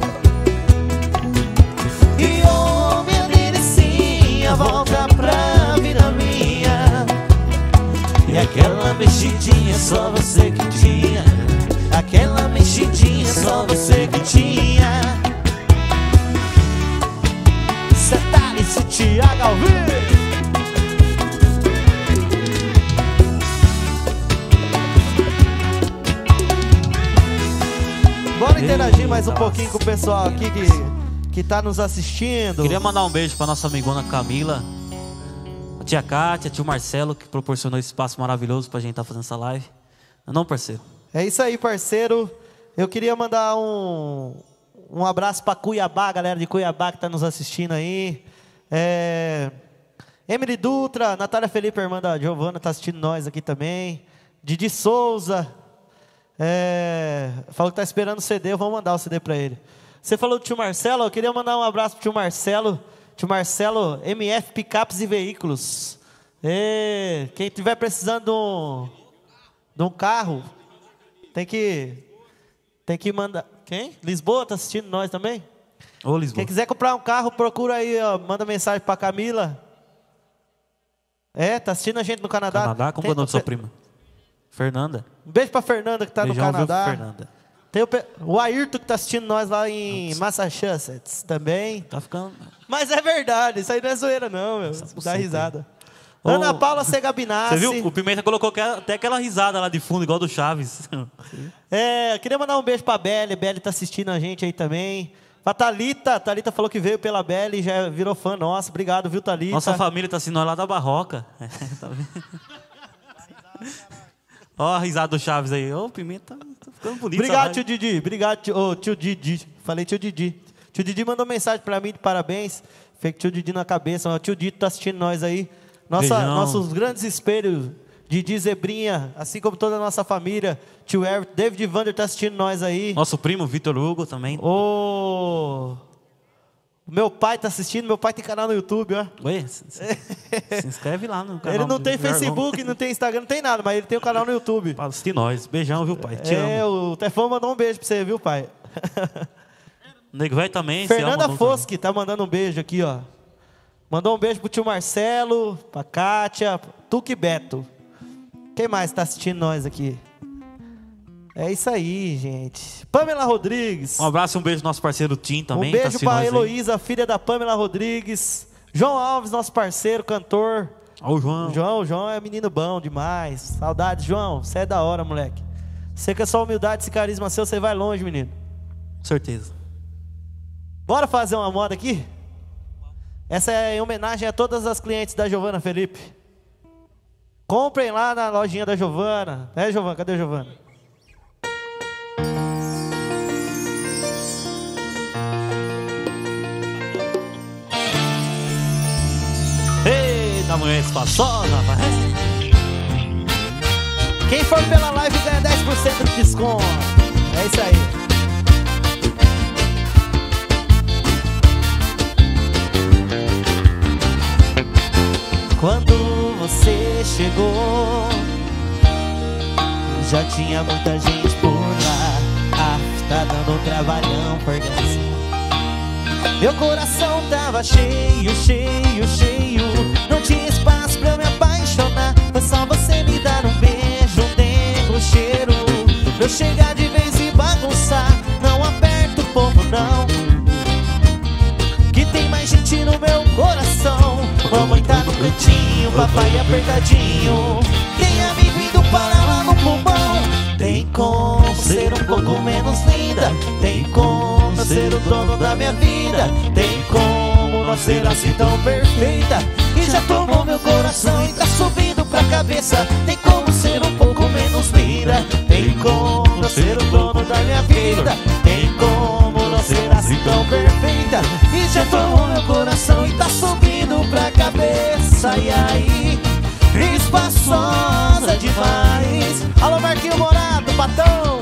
E oh, minha delicinha, volta pra vida minha. E aquela mexidinha só você que tinha. Aquela mexidinha só você que tinha. Cê tá nesse Thiago ao vivo? Bora interagir mais um pouquinho com o pessoal aqui que, que tá nos assistindo. Queria mandar um beijo pra nossa amigona Camila, a tia Kátia, tio Marcelo, que proporcionou esse espaço maravilhoso pra gente estar fazendo essa live. Não, é não, parceiro? É isso aí, parceiro. Eu queria mandar um, um abraço pra Cuiabá, galera de Cuiabá que tá nos assistindo aí. É, Emily Dutra, Natália Felipe, irmã da Giovana, tá assistindo nós aqui também. Didi Souza. É, falou que tá esperando o C D, eu vou mandar o C D pra ele. Você falou do tio Marcelo, eu queria mandar um abraço pro tio Marcelo. Tio Marcelo, M F Picapes e Veículos. É, quem tiver precisando de um, de um carro, tem que, tem que mandar. Quem? Lisboa, tá assistindo nós também? Ô, Lisboa. Quem quiser comprar um carro, procura aí, ó, manda mensagem pra Camila. É, tá assistindo a gente no Canadá. Canadá, como é o nome da sua prima? Fernanda. Um beijo pra Fernanda que tá Beijão, no viu, Canadá. Fernanda. Tem o, Pe- o Ayrton que tá assistindo nós lá em Massachusetts também. Tá ficando... Mas é verdade, isso aí não é zoeira não, meu. Dá buceta aí. risada. Ô, Ana Paula Segabinassi. Você viu? O Pimenta colocou que- até aquela risada lá de fundo, igual do Chaves. É, queria mandar um beijo pra Belle. Belle tá assistindo a gente aí também. Pra Thalita, Thalita falou que veio pela Bela e já virou fã nossa. Obrigado, viu, Thalita? Nossa família tá assistindo nós lá da Barroca. Tá vendo? Ó a risada do Chaves aí. Ô, Pimenta, tá ficando bonito. Obrigado, tio Didi. Obrigado, tio, oh, tio Didi. Falei tio Didi. Tio Didi mandou mensagem pra mim de parabéns. Fez tio Didi na cabeça. O tio Didi tá assistindo nós aí. Nossa, nossos grandes espelhos. Didi Zebrinha, assim como toda a nossa família. Tio Everton, David Vander tá assistindo nós aí. Nosso primo, Vitor Hugo, também. Ô... Meu pai tá assistindo, meu pai tem canal no YouTube, ó. Oi, se, se, se inscreve lá no canal. Ele não tem do Facebook, não tem Instagram, não tem nada, mas ele tem um canal no YouTube. Pra assistir nós. Beijão, viu, pai? Te é, amo. o Tefão mandou um beijo pra você, viu, pai? O Nego Velho também. Fernanda Foschi tá mandando um beijo aqui, ó. Mandou um beijo pro tio Marcelo, pra Kátia, Tuque Beto. Quem mais tá assistindo nós aqui? É isso aí, gente. Pamela Rodrigues. Um abraço e um beijo pro nosso parceiro Tim também. Um beijo tá pra Heloísa, filha da Pamela Rodrigues. João Alves, nosso parceiro, cantor. Ó o João. João, João é menino bom demais. Saudades, João. Você é da hora, moleque. Você com a sua humildade, esse carisma seu, você vai longe, menino. Com certeza. Bora fazer uma moda aqui? Essa é em homenagem a todas as clientes da Giovana Felipe. Comprem lá na lojinha da Giovana. É, Giovana? Cadê a Giovana? Eita, mulher espaçosa, rapaz. Quem for pela live ganha dez por cento de desconto. É isso aí. Quando você chegou, já tinha muita gente por lá. Ah, tá dando um trabalhão por organizar. Meu coração tava cheio, cheio, cheio. Não tinha espaço pra eu me apaixonar. Foi só você me dar um beijo, um dengo, um cheiro. Pra eu chegar de vez e bagunçar. Não aperta o povo não, que tem mais gente no meu coração. Mamãe tá no cantinho, papai apertadinho. Tem amigo indo para lá no pulmão. Tem como ser um pouco menos linda. Tem como ser o dono da minha vida. Tem como não ser assim tão perfeita. E já tomou meu coração e tá subindo pra cabeça. Tem como ser um pouco menos linda. Tem como não ser o dono da minha vida. Tem como não ser assim tão perfeita. E já tomou meu coração e tá subindo pra cabeça. E aí, espaçosa demais. Alô, Marquinho Morato, Patão.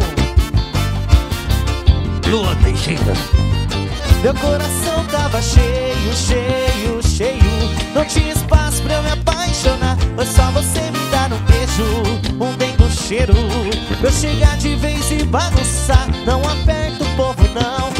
Lua Teixeira. Meu coração tava cheio, cheio, cheio. Não tinha espaço pra eu me apaixonar. Foi só você me dar um beijo, um dengo cheiro. Pra eu chegar de vez e bagunçar. Não aperta o povo não,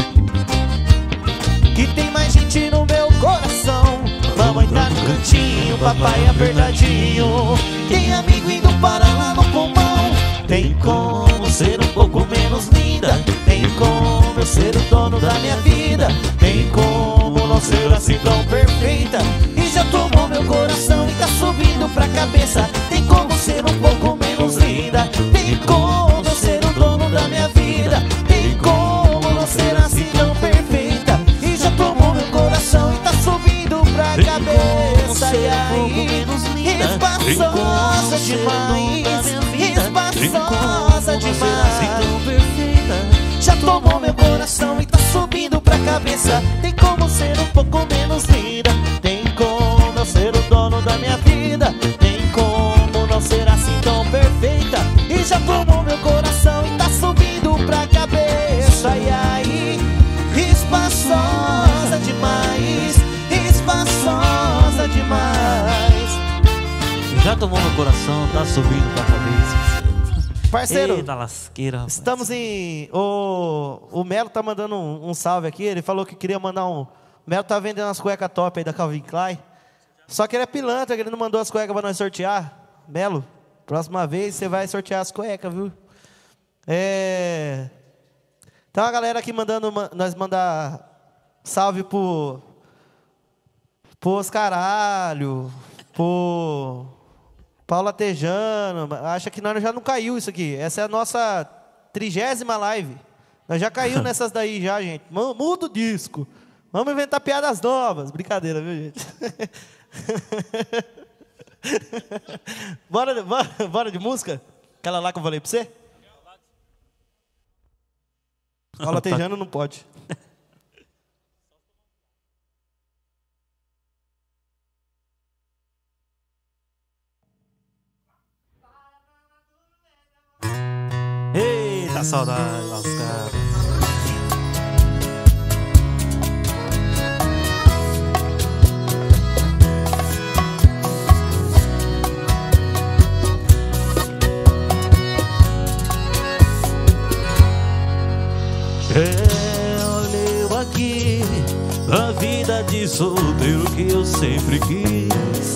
que tem mais gente no meu coração. Mamãe tá no cantinho, papai apertadinho. Tem amigo indo para lá no pulmão. Tem como ser um pouco menos linda. Tem como eu ser o dono da minha vida. Tem como não ser assim tão perfeita. E já tomou meu coração e tá subindo pra cabeça. Tem como ser um pouco menos linda. Tem como eu ser o dono da minha vida. Tem como não ser assim tão perfeita. E já tomou meu coração e tá subindo pra cabeça. E aí, espaçosa demais. Espaçosa demais. Já tomou meu coração e tá subindo pra cabeça. Tem como ser um pouco menos linda. Tem como eu ser o dono da minha vida. Tem como não ser assim tão perfeita. E já tomou meu coração e tá subindo pra cabeça. E aí, espaçosa demais. Espaçosa demais. Já tomou meu coração, tá subindo pra cabeça. Parceiro, eita lasqueira, rapaz. Estamos em... O, o Melo tá mandando um, um salve aqui. Ele falou que queria mandar um... O Melo tá vendendo as cuecas top aí da Calvin Klein. Só que ele é pilantra, que ele não mandou as cuecas pra nós sortear. Melo, próxima vez você vai sortear as cuecas, viu? É... Tem uma galera aqui mandando... Nós mandar salve pro... Pro Oscaralho. Pro... Paula Tejano, acha que nós já não caiu isso aqui. Essa é a nossa trigésima live. Nós já caiu nessas daí já, gente. Muda o disco. Vamos inventar piadas novas. Brincadeira, viu, gente? bora, bora, bora de música? Aquela lá que eu falei pra você? Ó, latejando não pode. Eita, saudade, lascado. É, olha eu aqui, a vida de solteiro que eu sempre quis.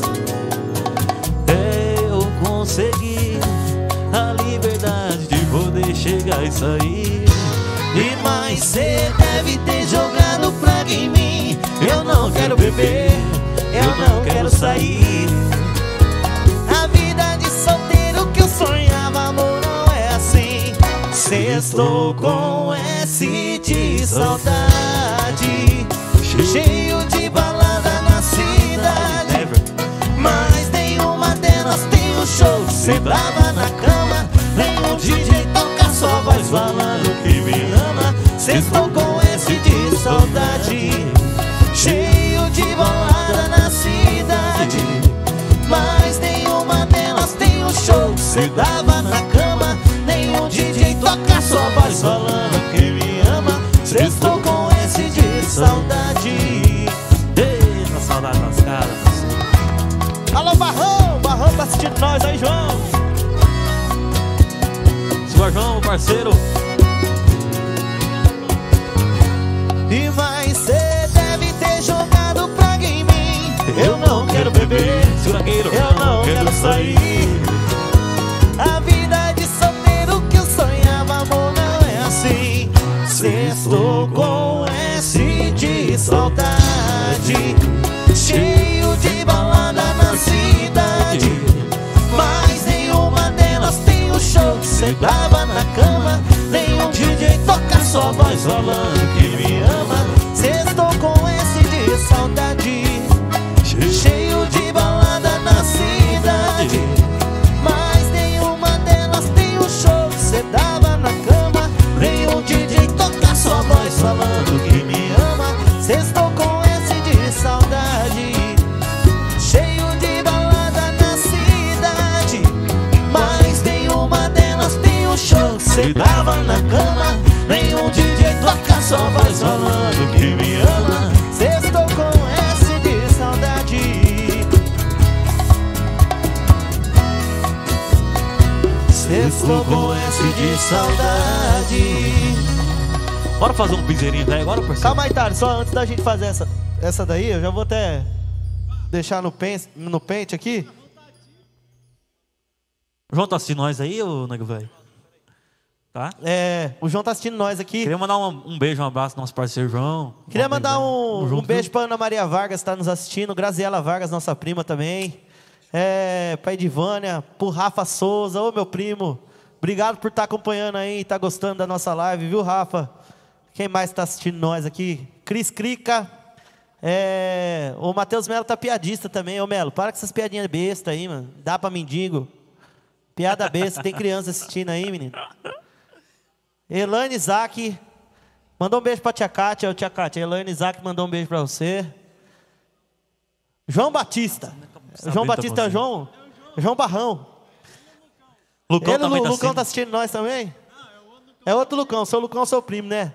É, eu consegui a liberdade de poder chegar e sair. E mais cê deve ter jogado praga em mim. Eu não quero beber, eu não quero sair. A vida de solteiro que eu sonhava, amor, não é assim. Sextou com S de saudade, cheio de balada na cidade, mas nenhuma delas tem um show. Cê tava na cama, nenhum D J toca sua voz falando que me ama. Sextou com S de saudade, cheio de balada na cidade, mas nenhuma delas tem um show. Cê tava na cama, nenhum D J toca sua voz falando que me ama. Sextou com S de saudade. Eita, saudade das caras. Alô, Barrão, Barrão tá assistindo nós aí, João. Senhor João, parceiro. E mais cê deve ter jogado praga em mim. Eu não quero beber, eu não quero sair. A vida de solteiro que eu sonhava, amor, não é assim. Sextou com S de saudade, cheio de balada na cidade, mas nenhuma delas tem um show. Cê tava na cama, nenhum D J toca sua voz falando que me ama. Sextou com S de saudade, cheio de balada na cidade, mas nenhuma delas tem um show. Cê tava na cama, nenhum D J toca sua voz falando que me ama. Sextou com S de saudade, cheio de balada na cidade, mas nenhuma delas tem um show. Cê tava na cama, nenhum D J toca sua voz falando que me ama. Sextou com S de saudade. Sextou com S de saudade. Bora fazer um piseirinho daí agora, parceiro? Calma aí, Thales, só antes da gente fazer essa, essa daí, eu já vou até deixar no pente, no pente aqui. O João tá assistindo nós aí, ô nego velho? Tá? É, o João tá assistindo nós aqui. Queria mandar um, um beijo, um abraço pro nosso parceiro João. Queria mandar um, um beijo junto. pra Ana Maria Vargas, que tá nos assistindo. Graziela Vargas, nossa prima também. É, pra Edivânia, pro Rafa Souza, ô meu primo. Obrigado por estar acompanhando aí, tá gostando da nossa live, viu, Rafa? Quem mais tá assistindo nós aqui? Cris Crica. É, o Matheus Melo tá piadista também. Ô Melo, para com essas piadinhas besta aí, mano. Dá pra mendigo. Piada besta, tem criança assistindo aí, menino. Elaine Isaac. Mandou um beijo pra tia Kátia. Ô, tia Kátia, Elaine Isaac mandou um beijo pra você. João Batista. João Batista é o João? João Barrão. Lucão Ele, também o tá Lucão assistindo. tá assistindo nós também? É outro Lucão. Seu Lucão é seu primo, né?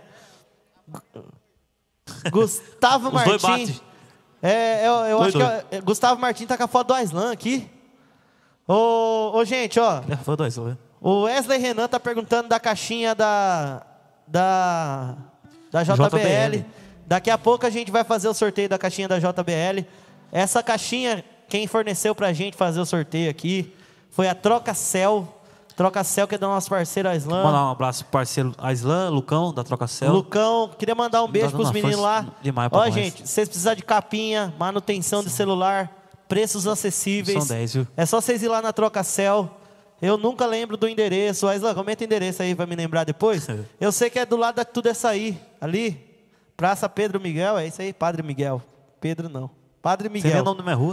Gustavo Os dois Martins. batem. É, eu, eu Dois, acho dois. que é, Gustavo Martins tá com a foto do Aislan aqui. Ô, ô, gente, ó. É, foi dois, foi. O Wesley Renan tá perguntando da caixinha da da da J B L. J B L. Daqui a pouco a gente vai fazer o sorteio da caixinha da J B L. Essa caixinha, quem forneceu pra gente fazer o sorteio aqui foi a Trocacel. Trocacel, que é do nosso parceiro Aislan. Mandar um abraço pro parceiro Aislan, Lucão, da Trocacel. Lucão, queria mandar um beijo Tá pros dando uma meninos lá. força demais pra Ó, nós. gente, se vocês precisarem de capinha, manutenção de celular, preços acessíveis. São dez, viu? É só vocês ir lá na Trocacel. Eu nunca lembro do endereço. Aislan, comenta o endereço aí, vai me lembrar depois. Eu sei que é do lado da Tudo Açaí, ali. Praça Pedro Miguel, é isso aí, Padre Miguel. Pedro não. Padre Miguel. Você vê o nome da minha rua?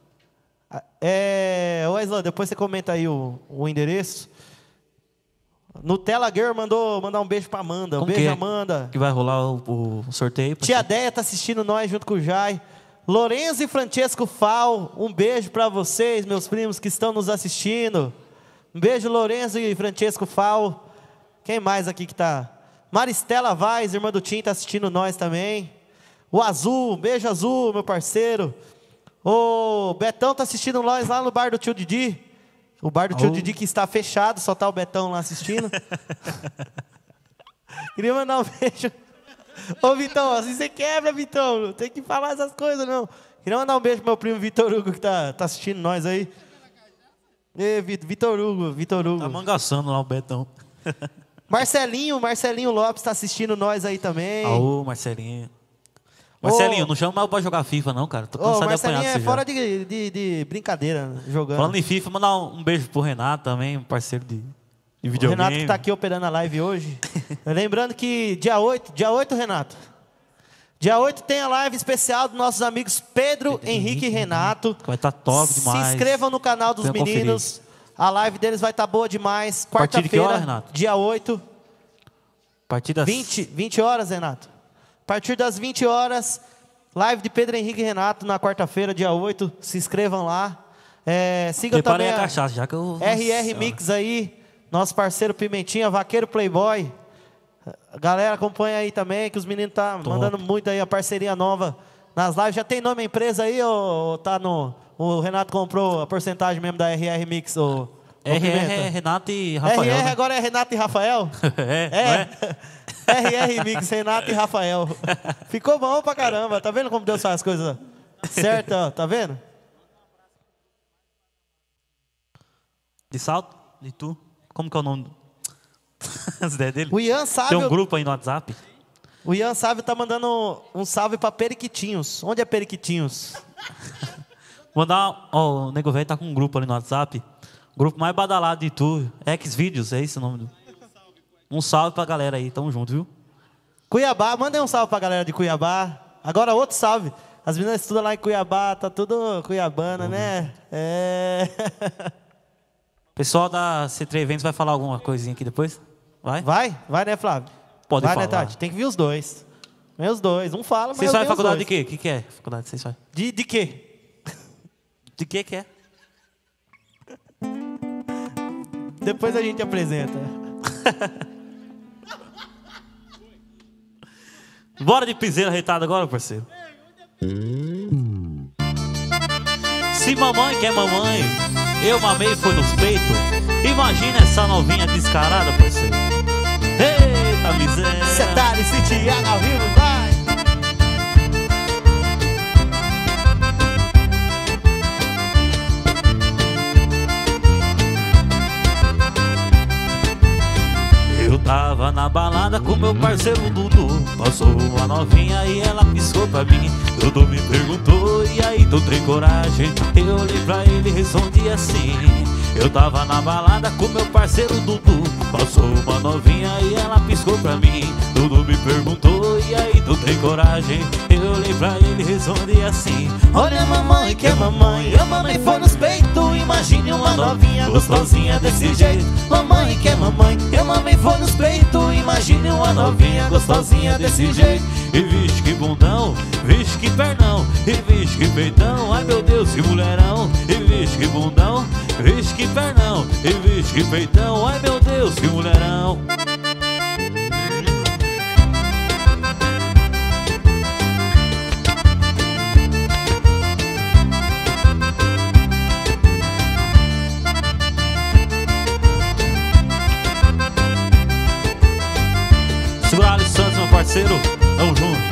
É, ô Aislan, depois você comenta aí o, o endereço. Nutella Girl mandou mandar um beijo pra Amanda. Um Como beijo, que é? Amanda. Que vai rolar o, o sorteio. Tia Deia tá assistindo nós junto com o Jai. Lorenzo e Francesco Fal, um beijo pra vocês, meus primos que estão nos assistindo. Um beijo, Lorenzo e Francesco Fal. Quem mais aqui que tá? Maristela Vaz, irmã do Tim, tá assistindo nós também. O Azul, um beijo Azul, meu parceiro. O Betão tá assistindo nós lá no bar do Tio Didi. O bar do Tio Oh. Didi que está fechado, só tá o Betão lá assistindo. Queria mandar um beijo. Ô Vitão, assim você quebra, Vitão. Não tem que falar essas coisas, não. Queria mandar um beijo pro meu primo Vitor Hugo, que tá, tá assistindo nós aí. Ê, Vitor Hugo, Vitor Hugo. Tá mangaçando lá o Betão. Marcelinho, Marcelinho Lopes tá assistindo nós aí também. Aô, Marcelinho. Marcelinho, não chama mais pra jogar FIFA não, cara. Tô Ô, cansado de Marcelinho apanhar é desse fora jogo. de, de, de brincadeira, jogando. Falando em FIFA, mandar um beijo pro Renato também, um parceiro de, de O videogame. Renato que tá aqui operando a live hoje. Lembrando que dia oito, dia oito, Renato. Dia oito tem a live especial dos nossos amigos Pedro, Pedro Henrique e Henrique, Renato. Vai estar top demais. Se inscrevam no canal dos Venham meninos. A live deles vai estar boa demais. A partir de que hora, Quarta-feira, Renato? dia oito. A partir das... vinte, vinte horas, Renato. A partir das vinte horas, live de Pedro Henrique e Renato na quarta-feira, dia oito. Se inscrevam lá. É, sigam Preparei também a a cachaça, já que eu... R R Nossa Mix aí, nosso parceiro Pimentinha, Vaqueiro Playboy. A galera acompanha aí também, que os meninos tá Top. mandando muito aí a parceria nova nas lives. Já tem nome a empresa aí ou tá no... O Renato comprou a porcentagem mesmo da R R Mix? Ou, R R é Renato e Rafael. R R né? agora é Renato e Rafael? é, É. R R Mix, Renato e Rafael. Ficou bom pra caramba. Tá vendo como Deus faz as coisas certas? Ó, tá vendo? De salto? De tu? Como que é o nome? do- As ideias dele? O Ian Tem Sábio, um grupo aí no WhatsApp? o Ian Sábio tá mandando um salve pra Periquitinhos. Onde é Periquitinhos? Mandar, ó, o Nego Velho tá com um grupo ali no WhatsApp. O grupo mais badalado de tu. Xvideos, é esse o nome do... Um salve pra galera aí, tamo junto, viu? Cuiabá, mandem um salve pra galera de Cuiabá. Agora outro salve. As meninas estudam lá em Cuiabá, tá tudo cuiabana, Uhum. né? É. Pessoal da C três Eventos vai falar alguma coisinha aqui depois? Vai? Vai? Vai, né, Flávio? Pode vai, falar. né, Tati? Tem que vir os dois. Vem os dois. Um fala, mas Vocês fazem vem os faculdade de dois. quê? O que, que é? Faculdade vocês fazem? De, de quê? De que que é? Depois a gente apresenta. Bora de piseira reitada agora, parceiro. Se mamãe quer mamãe, eu mamei foi nos peitos. Imagina essa novinha descarada, parceiro. Eita miséria. Cê tá nesse Thiago ao vivo, vai! Eu tava na balada com meu parceiro Dudu. Passou uma novinha e ela piscou pra mim. Dudu me perguntou, e aí, tu tem coragem? Eu olhei pra ele e respondi assim. Eu tava na balada com meu parceiro Dudu. Passou uma novinha e ela piscou pra mim. Dudu me perguntou, e aí, tu tem coragem? Eu olhei pra ele e respondi assim. Olha, mamãe, que é mamãe. A mamãe foi nos peitos. Imagine uma novinha gostosinha desse jeito. Mamãe, que é mamãe. A mamãe foi nos peitos. Imagine uma novinha gostosinha desse jeito. E vixe que bundão, vixe que pernão, e vixe que peitão, ai meu Deus que mulherão. E vixe que bundão, vixe que pernão, e vixe que peitão, ai meu Deus que mulherão. Segura ali Santos, meu parceiro, tamo junto.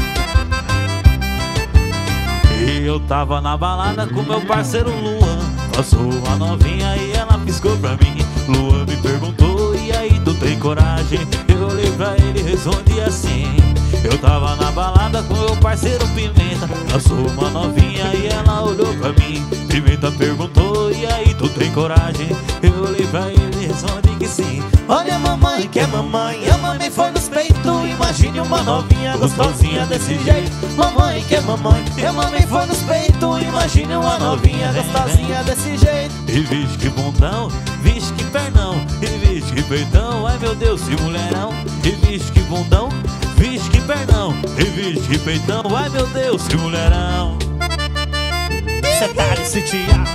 E eu tava na balada com meu parceiro Luan. Passou uma novinha e ela piscou pra mim. Luan me perguntou, e aí, tu tem coragem? Eu olhei pra ele e respondi assim. Eu tava na balada com meu parceiro Pimenta. Passou uma novinha e ela olhou pra mim. Pimenta perguntou, e aí, tu tem coragem? Eu olhei pra ele e respondi que sim. Olha mamãe, que é mamãe, a mamãe foi nos peitos. Imagine uma novinha gostosinha desse jeito. Mamãe, que é mamãe, a mamãe foi nos peitos. Imagine uma novinha gostosinha desse jeito. E vixe que bundão, vixe que pernão, e vixe que peitão, ai meu Deus, que mulherão. E vixe que bundão, vixe que pernão, e vixe que peitão, ai meu Deus, que mulherão. Cê tá de sitiar.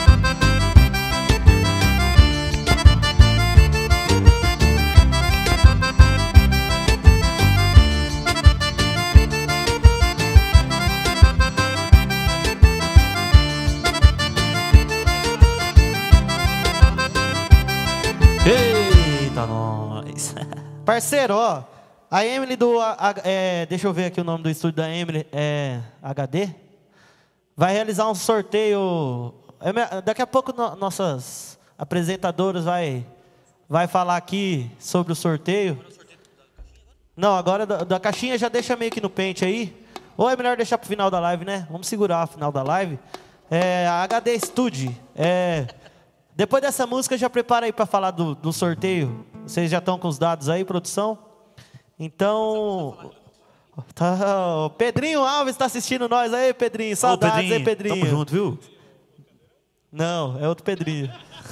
Eita, nós. Parceiro, ó, a Emily do... A, é, deixa eu ver aqui o nome do estúdio da Emily. É H D? Vai realizar um sorteio. É, daqui a pouco no, nossas apresentadoras vai, vai falar aqui sobre o sorteio. Não, agora da, da caixinha já deixa meio que no pente aí. Ou é melhor deixar pro final da live, né? Vamos segurar o final da live. É, a H D Studio. É... Depois dessa música, já prepara aí para falar do, do sorteio. Vocês já estão com os dados aí, produção? Então... Tá, o Pedrinho Alves está assistindo nós aí, Pedrinho. Saudades, Ô, Pedrinho, aí, Pedrinho. Tamo junto, viu? Não, é outro Pedrinho.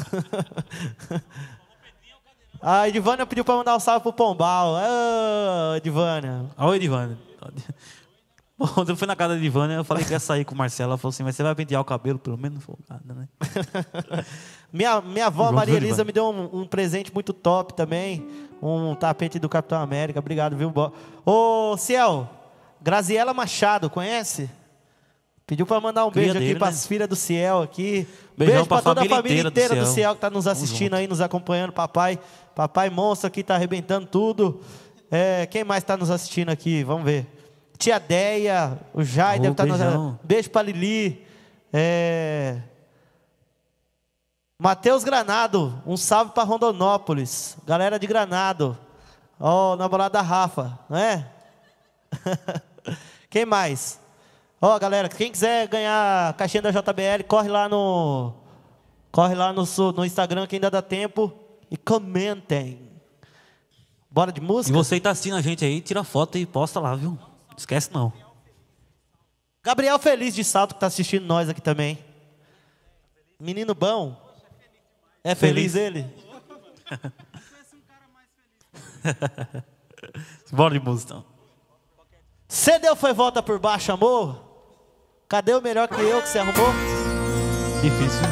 A Edivânia pediu para mandar um salve pro Pombal. Ô, Edivânia. Oi, Edivânia. Quando eu fui na casa da Edivânia, eu falei que ia sair com o Marcelo. Ela falou assim, mas você vai pentear o cabelo, pelo menos? Não foi nada, né? minha, minha avó, Maria Elisa, me deu um, um presente muito top também. Um tapete do Capitão América. Obrigado, viu? Ô, Ciel, Graziela Machado, conhece? Pediu para mandar um beijo aqui para as filhas do Ciel aqui. Beijão beijo para toda a família família inteira do do Ciel, Ciel que está nos assistindo aí, nos acompanhando. Papai, papai monstro aqui está arrebentando tudo. É, quem mais está nos assistindo aqui? Vamos ver. Tia Deia, o Jai oh, deve estar beijão. nos... Beijo para Lili. É... Matheus Granado, um salve para Rondonópolis. Galera de Granado. Ó, oh, namorada da Rafa, não é? Quem mais? Ó, oh, galera, quem quiser ganhar a caixinha da J B L, corre lá no corre lá no, no Instagram que ainda dá tempo e comentem. Bora de música? E você que tá assistindo a gente aí, tira foto e posta lá, viu? Não esquece não. Gabriel Feliz de Salto que tá assistindo nós aqui também. Menino bom. É feliz, feliz ele? Bora de música então. Cê deu foi volta por baixo, amor? Cadê o melhor que eu que você arrumou? Difícil.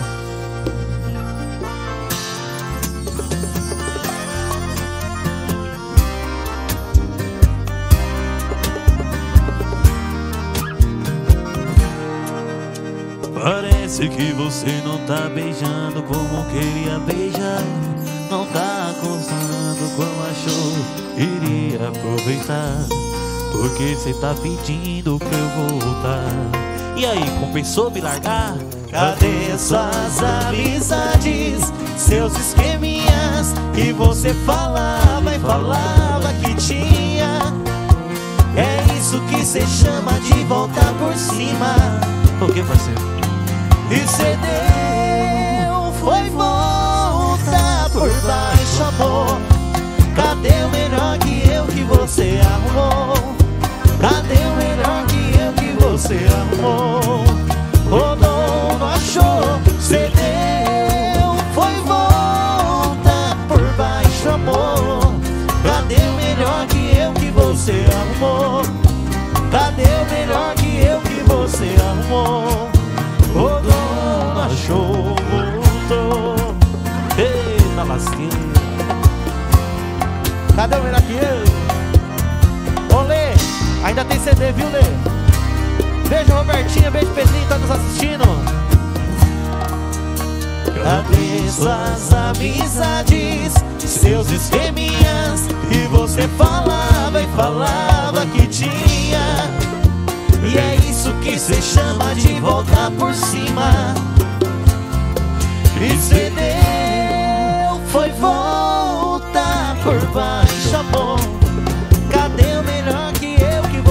Parece que você não tá beijando como queria beijar. Não tá gostando como achou, iria aproveitar. Porque cê tá pedindo pra eu voltar. E aí, compensou me largar? Cadê suas amizades, seus esqueminhas que você falava e falava que tinha? É isso que cê chama de voltar por cima. O que, parceiro? E cê deu, foi volta por baixo, amor. Cadê o melhor que eu que você arrumou? Cadê o melhor que eu que você arrumou? Rodou, não achou, cê deu, foi volta por baixo, amor. Cadê o melhor que eu que você arrumou? Cadê o melhor que eu que você arrumou? Rodou, não achou, voltou. Eita lasqueira. Cadê o melhor que eu? Ô Lê, ainda tem C D, viu Lê? Beijo Robertinha, beijo Pedrinho, tá nos assistindo. Cadê suas amizades, seus esqueminhas que você falava e falava que tinha? E é isso que cê chama de voltar por cima. E cê deu, foi voltar por baixo, amor. Cadê o melhor que eu que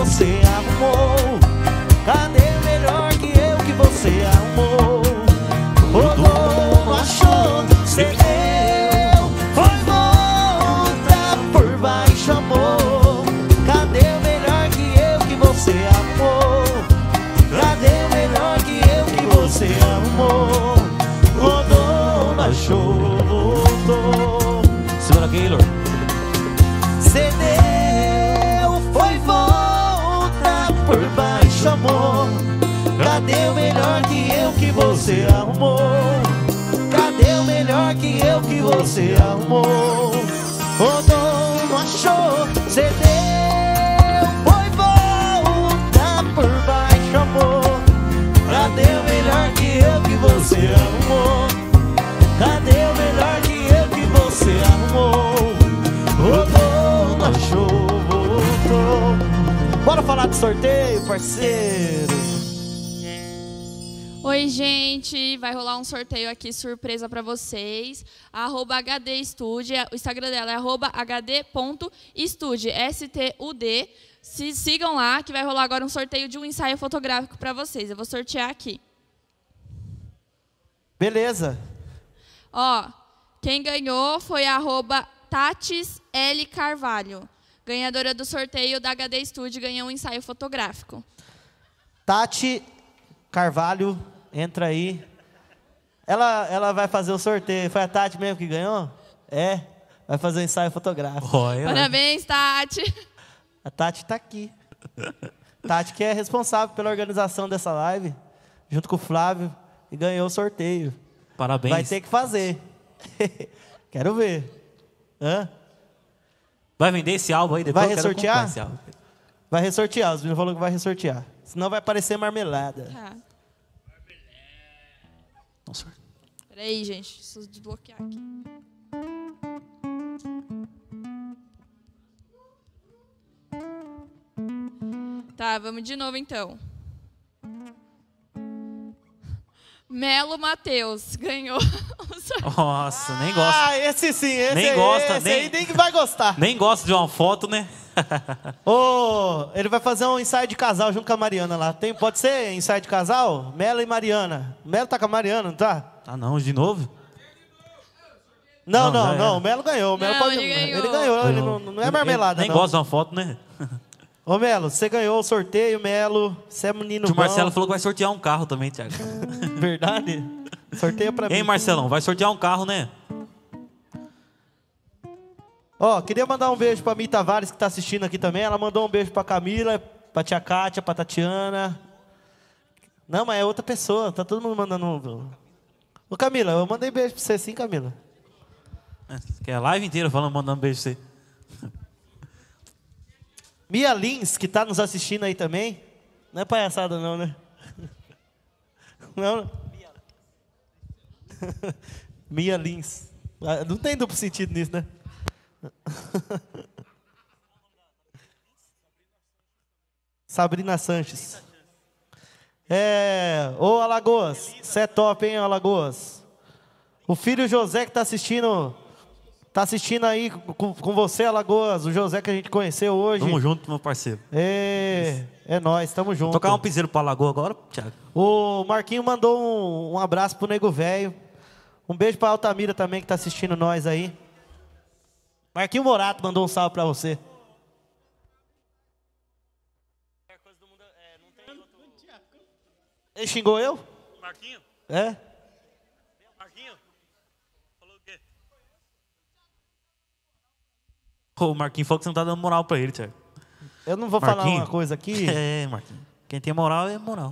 arrumou? Cadê o melhor que eu que você arrumou? O dono achou, cedeu, foi volta por baixo, amor. Cadê o melhor que eu que você arrumou? Cadê o melhor que eu que você arrumou? O dono achou, voltou. Segura, Gaylor. Cedeu, foi volta por baixo, amor. Cadê o melhor que eu que você arrumou? Cadê o melhor que eu que você arrumou? O dono achou, cedeu, foi volta por baixo, amor. Cadê o melhor que eu que você arrumou? Cadê o melhor que eu que você arrumou? O dono achou, voltou. Bora falar do sorteio, parceiro. Oi, gente, vai rolar um sorteio aqui, surpresa pra vocês. Arroba H D Studio, o Instagram dela é arroba hd ponto studio, S T U D. Se sigam lá, que vai rolar agora um sorteio de um ensaio fotográfico pra vocês. Eu vou sortear aqui. Beleza. Ó, quem ganhou foi a arroba Tatis L. Carvalho. Ganhadora do sorteio da H D Studio, ganhou um ensaio fotográfico. Tati Carvalho, entra aí. Ela, ela vai fazer o sorteio. Foi a Tati mesmo que ganhou? É, vai fazer o ensaio fotográfico. Olha. Parabéns, Tati. A Tati tá aqui. Tati que é responsável pela organização dessa live, junto com o Flávio, e ganhou o sorteio. Parabéns. Vai ter que fazer. Quero ver. Hã? Vai vender esse álbum aí depois? Vai ressortear? Esse álbum. Vai ressortear, os meninos falaram que vai ressortear. Senão vai parecer marmelada. Tá. Nossa. Peraí, gente, preciso desbloquear aqui. Tá, vamos de novo então. Melo Matheus ganhou o sorteio. Nossa, nem gosta. Ah, esse sim, esse Nem aí, gosta, esse nem- aí nem que vai gostar. Nem gosta de uma foto, né? Ô, ele vai fazer um ensaio de casal junto com a Mariana lá. Tem, pode ser ensaio de casal? Melo e Mariana. Melo tá com a Mariana, não tá? Ah, não, de novo? Não, Não, não, já não. era. O Melo ganhou. O Melo Não, pode... ele ganhou. Ele ganhou, ele não, não é marmelada, Nem não. gosta de uma foto, né? Ô, Melo, você ganhou o sorteio, Melo. Você é menino O bom. Marcelo falou que vai sortear um carro também, Thiago. Verdade? Sorteio pra mim. Hein, Marcelão? Vai sortear um carro, né? Ó, queria mandar um beijo pra Mi Tavares, que tá assistindo aqui também. Ela mandou um beijo pra Camila, pra tia Kátia, pra Tatiana. Não, mas é outra pessoa. Tá todo mundo mandando um... Ô, Camila, eu mandei beijo pra você sim, Camila. Que é a live inteira falando, mandando um beijo pra você. Mia Lins, que tá nos assistindo aí também. Não é palhaçada não, né? Não. Mia Lins. Ah, não tem duplo sentido nisso, né? Sabrina Sanches. É, ô Alagoas, você é top, hein, Alagoas? O filho José que tá assistindo, tá assistindo aí com, com você, Alagoas. O José que a gente conheceu hoje. Tamo junto, meu parceiro. É, é nóis, tamo junto. Tocar um piseiro pra Lagoa agora, Thiago? O Marquinho mandou um, um abraço pro Nego Velho. Um beijo pra Altamira também, que tá assistindo nós aí. Marquinho Morato mandou um salve pra você. Ele xingou eu? Marquinho? É? Marquinho? Falou o quê? Pô, o Marquinho falou que você não tá dando moral pra ele, Thiago. Eu não vou falar Marquinho? uma coisa aqui. É, Marquinho. Quem tem moral é moral.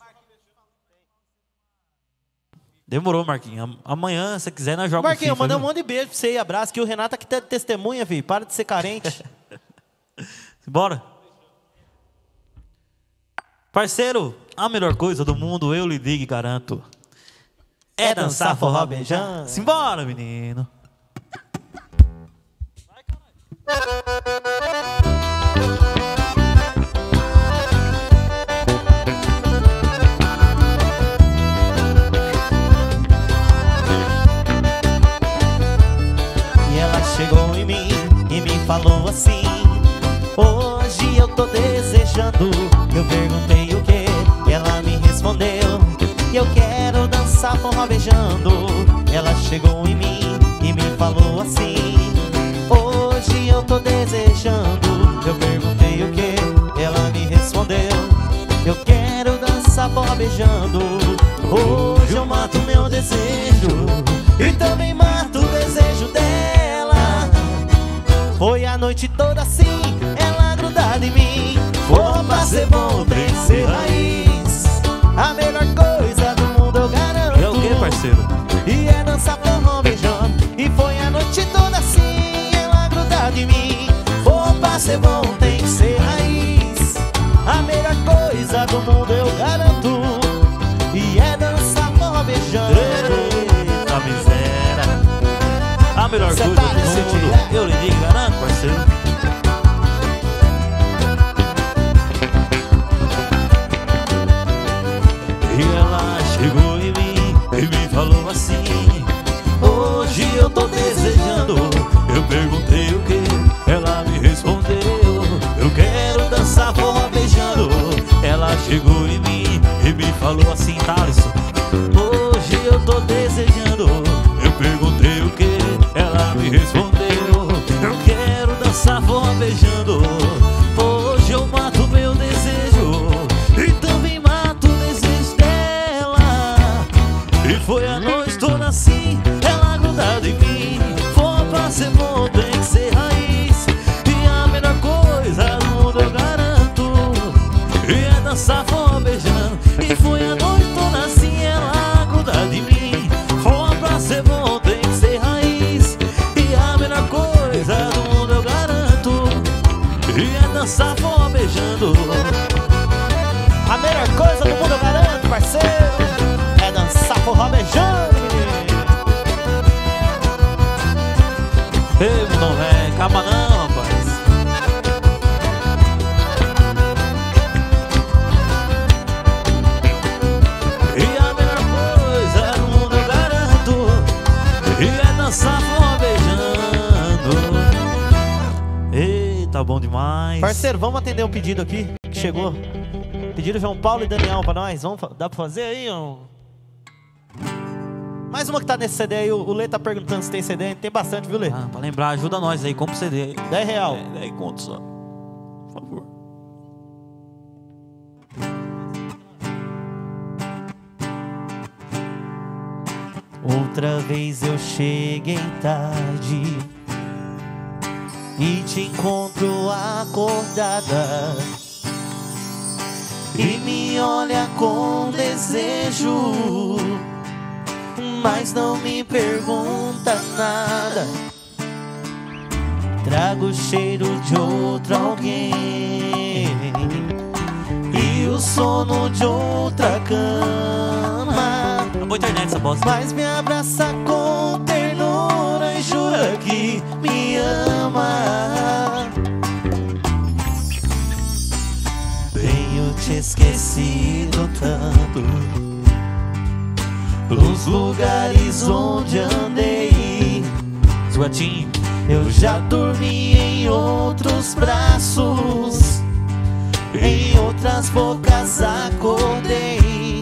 Demorou, Marquinho. Am- Amanhã, se quiser, nós jogamos Marquinho, eu FIFA, mandei um viu? monte de beijo pra você e abraço. Que o Renato aqui tá de testemunha, filho. Para de ser carente. Bora. Parceiro, a melhor coisa do mundo, eu lhe digo e garanto. É dançar forró beijando. Simbora, menino. E ela chegou em mim e me falou assim: hoje Hoje eu tô desejando. Eu perguntei o que, ela me respondeu: eu quero dançar forró beijando. Ela chegou em mim e me falou assim: hoje eu tô desejando. Eu perguntei o que, ela me respondeu: eu quero dançar forró beijando. Hoje eu mato meu desejo e também mato o desejo dela. Foi a noite toda assim, ela grudada em mim. Forró pra ser bom tem que ser raiz. A melhor coisa do mundo eu garanto. É o que, parceiro? E é dançar forró beijando. E foi a noite toda assim, ela grudada em mim. Forró pra ser bom tem que ser raiz. A melhor coisa do mundo eu garanto. E é dançar forró beijando. Eita miséria. A melhor Cê coisa tá do nesse mundo, dia? eu lhe digo, garanto, parceiro. E ela chegou em mim e me falou assim: hoje eu tô desejando. Eu perguntei o que, ela me respondeu: eu quero dançar forró beijando. Ela chegou em mim e me falou assim: Thalisson, hoje eu tô desejando. Eu perguntei o que, ela me respondeu: eu quero dançar forró beijando. Hoje eu mato meu desejo e também mato o desejo dela. E foi a noite toda assim, ela grudada em mim. Forró pra ser bom tem que ser raiz. E a melhor coisa do mundo eu garanto. E é dançar forró beijando. E foi a noite toda assim, ela grudada em mim. Forró pra ser bom tem que ser raiz. E a melhor coisa do mundo eu garanto. E é dançar forró beijando. A melhor coisa do mundo eu garanto, parceiro, é dançar forró beijando. Ei, não é capa não, rapaz. E a melhor coisa do mundo eu garanto. E é dançar forró beijando. Eita, bom demais. Parceiro, vamos atender um pedido aqui que chegou. Pedido João Paulo e Daniel pra nós. Vamos, fa- dá pra fazer aí? Um... Mais uma que tá nesse C D aí. O, o Lê tá perguntando se tem C D. Tem bastante, viu, Lê? Ah, pra lembrar, ajuda nós aí, compra o C D aí. dez real. É, dez conto só. Por favor. Outra vez eu cheguei tarde e te encontro acordada e me olha com desejo, mas não me pergunta nada. Trago o cheiro de outro alguém e o sono de outra cama. Acabou a internet essa bosta. Mas me abraça com ternura e jura que me ama. Tenho te esquecido tanto, os lugares onde andei. Gatinho. Eu já dormi em outros braços, em outras bocas acordei.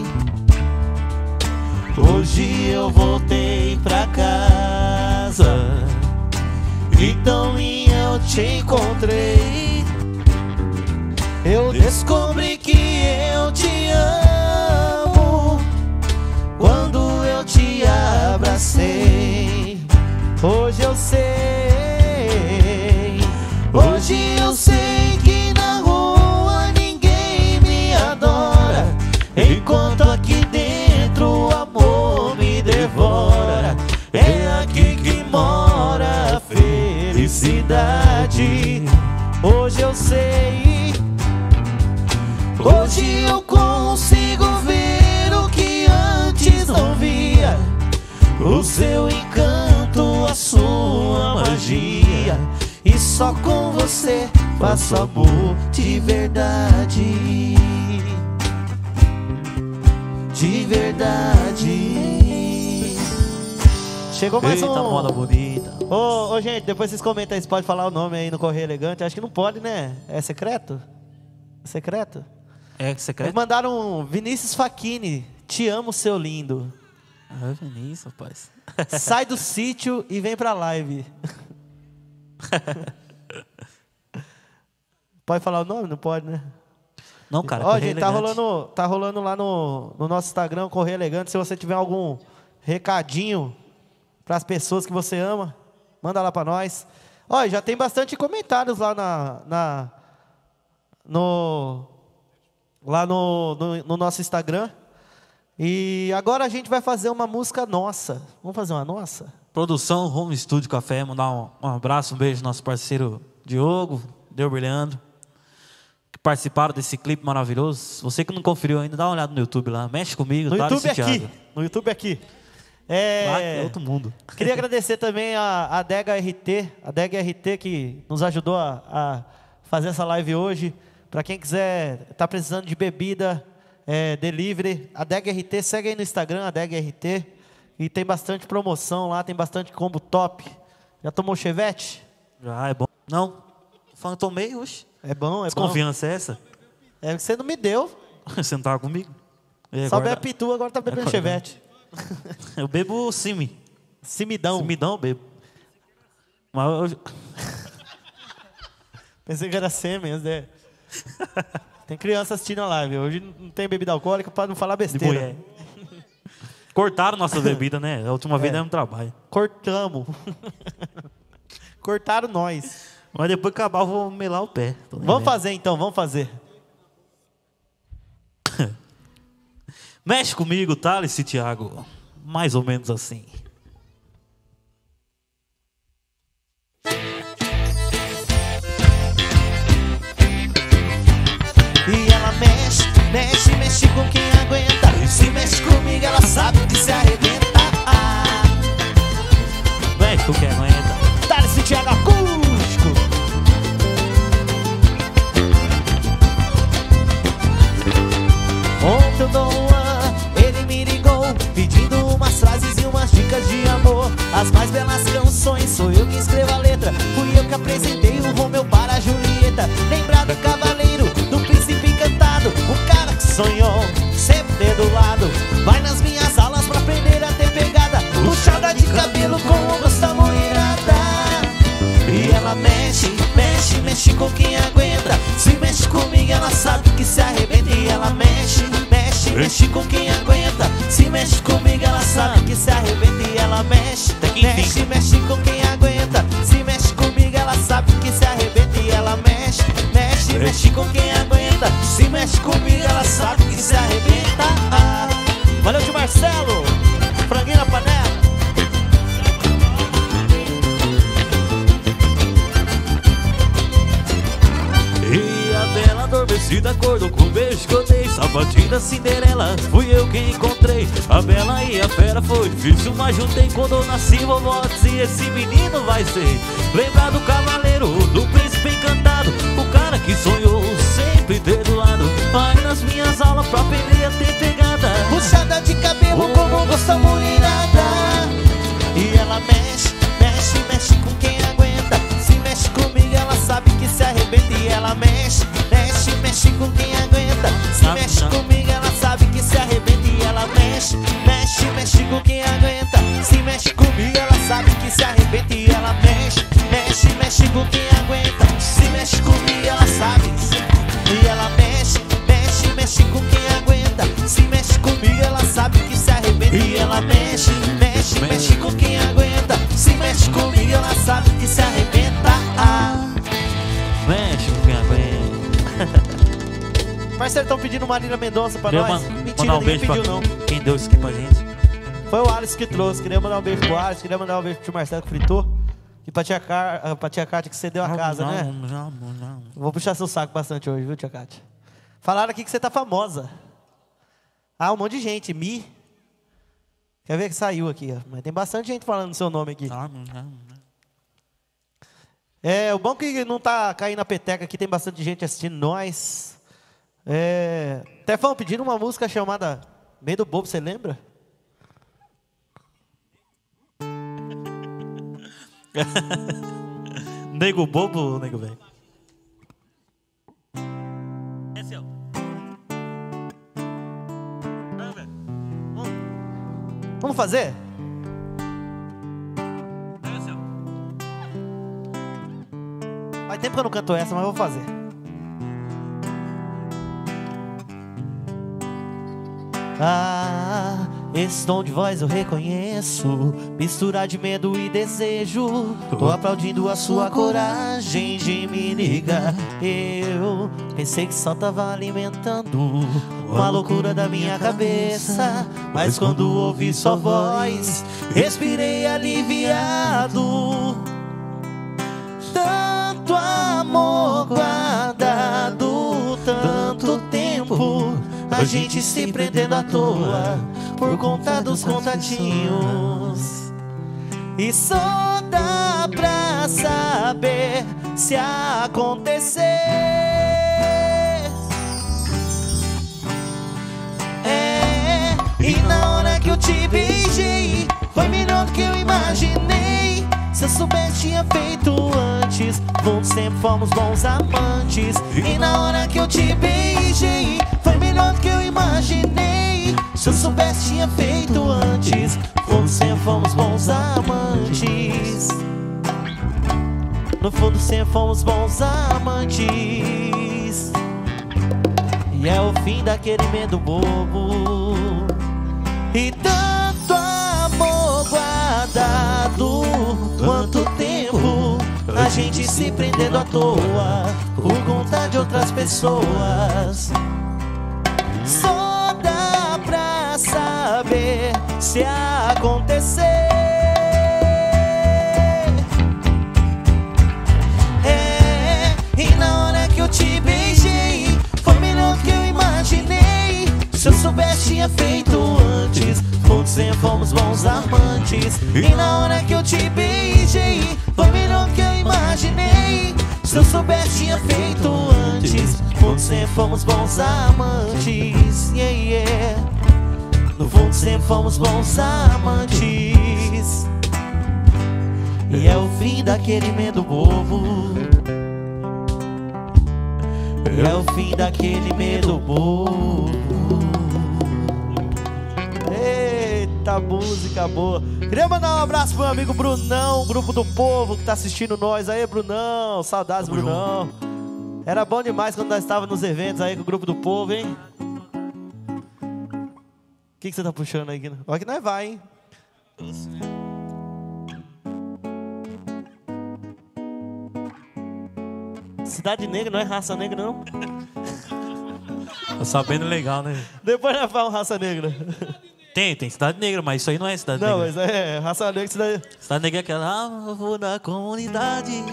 Hoje eu voltei pra casa, então eu te encontrei. Eu descobri que eu te amo quando eu te abracei. Hoje eu sei, hoje eu sei que na rua ninguém me adora, enquanto aqui dentro o amor me devora. É aqui que mora a felicidade. Hoje eu sei, hoje eu consigo ver o que antes não via. O seu encanto, a sua magia, e só com você faço amor de verdade. De verdade. Chegou mais Eita, um. moda bonita. Ô, ô, gente, depois vocês comentam aí se pode falar o nome aí no Correio Elegante. Acho que não pode, né? É secreto? É secreto? É Eles secreto? mandaram um Vinícius Facchini. Te amo, seu lindo. Ah, Vinícius, rapaz. Sai do sítio e vem pra live. Pode falar o nome? Não pode, né? Não, cara, Ó, Correio gente, tá Elegante. rolando, tá rolando lá no, no nosso Instagram, Correio Elegante. Se você tiver algum recadinho para as pessoas que você ama, manda lá para nós. Ó, já tem bastante comentários lá na, na no lá no, no, no nosso Instagram. E agora a gente vai fazer uma música nossa. Vamos fazer uma nossa? Produção Home Studio Café, mandar um, um abraço, um beijo ao nosso parceiro Diogo, Delber Leandro, que participaram desse clipe maravilhoso. Você que não conferiu ainda, dá uma olhada no YouTube lá. Mexe comigo, No Thales YouTube Santiago. aqui. No YouTube aqui. Lá É, é outro mundo. Queria agradecer também a, a Dega R T, a Dega R T que nos ajudou a, a fazer essa live hoje. Para quem quiser, tá precisando de bebida, é, delivery, a Dega R T, segue aí no Instagram, a Dega R T. E tem bastante promoção lá, tem bastante combo top. Já tomou chevette? Já é bom. Não, falando tomei, oxe. É bom, é bom. Desconfiança é essa? É que você não me deu. Você não tava comigo? E Só agora- bebe pitu, agora tá bebendo Agora- chevette. Eu bebo Simi. Simidão. Simidão eu bebo. Mas eu... Pensei que era sêmen, né? Tem criança assistindo a live. Hoje não tem bebida alcoólica para não falar De besteira. mulher. Cortaram nossa bebida, né? A última vez É. demos trabalho. Cortamos. Cortaram nós. Mas depois que acabar, eu vou melar o pé. Tô nem Vamos vendo. fazer então, vamos fazer. Mexe comigo, Thales e Thiago. Mais ou menos assim. E ela mexe, mexe, mexe com quem aguenta. Se mexe comigo, ela sabe que se arrebenta. Ah, Mexe com quem aguenta. tá nesse Thiago acústico. Ontem o Doan, ele me ligou, pedindo umas frases e umas dicas de amor. As mais belas canções, sou eu que escrevo a letra. Fui eu que apresentei o Romeu para a Julieta. Lembrar do cavaleiro, do príncipe encantado, um cara que sonhou sempre ter do lado. Vai nas minhas aulas pra aprender a ter pegada, puxada de cabelo com o gosto da mulherada. E ela mexe, mexe, mexe com quem aguenta. Se mexe comigo, ela sabe que se arrebenta. E ela mexe, mexe, mexe com quem aguenta. Se mexe comigo, ela sabe que se arrebenta. E ela mexe, mexe, mexe com quem aguenta. Se mexe comigo, ela sabe que se arrebenta. E ela mexe, mexe, mexe com quem aguenta. Se mexe comigo, ela sabe que se arrebenta. Ah, valeu, tio Marcelo. Franguinho na panela. E a bela adormecida acordou com o beijo que eu dei. Sapatinho da Cinderela, fui eu quem encontrei. A bela e a fera foi difícil, mas juntei. Quando eu nasci, vovó dizia, esse menino vai ser. Lembrar do cavaleiro, do príncipe encantado, o cara que sonhou sempre ter do lado. Vai nas minhas aulas pra aprender a ter pegada. Puxada de cabelo como gosta mulherada. E ela mexe, mexe, mexe com quem aguenta. Se mexe comigo, ela sabe que se arrebenta. E ela mexe, mexe, mexe com quem aguenta. Se Sabe, mexe sabe. comigo, ela sabe que se arrebenta. E ela mexe, mexe, mexe com quem aguenta. Se mexe comigo, ela sabe que se arrebenta. E ela mexe, mexe, mexe com quem aguenta. Se mexe comigo, ela sabe. E ela mexe, mexe, mexe com quem aguenta. Se mexe comigo, ela sabe que se arrebenta. E ela mexe, mexe, mexe com quem aguenta. Se mexe comigo, ela sabe que se arrebenta. Ah. Mexe com quem aguenta. Parceiro, estão pedindo Marília Mendonça pra Queria nós. man- Mentira, mandar um ninguém beijo pediu pra não. quem deu isso aqui pra gente. Foi o Alisson que trouxe. Queria mandar um beijo pro Alisson, queria mandar um beijo pro tio Marcelo que fritou. E pra tia, Car... ah, pra tia Cátia que cedeu a casa, não, né? Não, não, não. Vou puxar seu saco bastante hoje, viu, tia Cátia? Falaram aqui que você tá famosa. Ah, um monte de gente. Mi. Quer ver que saiu aqui, ó. Mas tem bastante gente falando seu nome aqui. Não, não, não. É, o bom que não tá caindo na peteca aqui, tem bastante gente assistindo nós. É... Tefão, pedindo uma música chamada Meio do Bobo, você lembra? Nego bobo, nego velho. É seu. Vamos fazer? É seu. Faz tempo que eu não canto essa, mas eu vou fazer. Ah, esse tom de voz eu reconheço, mistura de medo e desejo. Tô aplaudindo a sua coragem de me ligar. Eu pensei que só tava alimentando uma loucura da minha cabeça, mas quando ouvi sua voz, respirei aliviado. Tanto amor guardado, tanto tempo, a gente se prendendo à toa por conta dos contatinhos. E só dá pra saber se acontecer. É, e na hora que eu te beijei, foi melhor do que eu imaginei. Se eu soubesse tinha feito antes, juntos sempre fomos bons amantes. E na hora que eu te beijei, foi melhor do que eu imaginei. Se eu soubesse tinha feito antes, juntos sempre fomos bons amantes. No fundo sempre fomos bons amantes. E é o fim daquele medo bobo. E tanto amor guardado, quanto tempo a gente se prendendo à toa por conta de outras pessoas. Só dá pra saber se acontecer. É, e na hora que eu te beijei, foi melhor do que eu imaginei. Se eu soubesse tinha feito antes, juntos sempre fomos bons amantes. E na hora que eu te beijei, foi melhor do que eu imaginei. Se eu soubesse tinha feito antes, juntos sempre fomos bons amantes. Yeah, yeah. No fundo sempre fomos bons amantes. E é o fim daquele medo bobo. É o fim daquele medo bobo. Eita, música boa. Queria mandar um abraço pro meu amigo Brunão, grupo do povo que tá assistindo nós aí, Brunão. Saudades, Tamo Brunão junto. Era bom demais quando nós estávamos nos eventos aí com o grupo do povo, hein? O que, que você tá puxando aí? Olha que nós vai, hein? Cidade Negra não é raça negra, não? Tá sabendo legal, né? Depois nós falamos raça negra. Tem, tem Cidade Negra, mas isso aí não é Cidade não, Negra. Não, mas é raça negra, cidade... Cidade Negra é aquela, ah, eu vou da comunidade.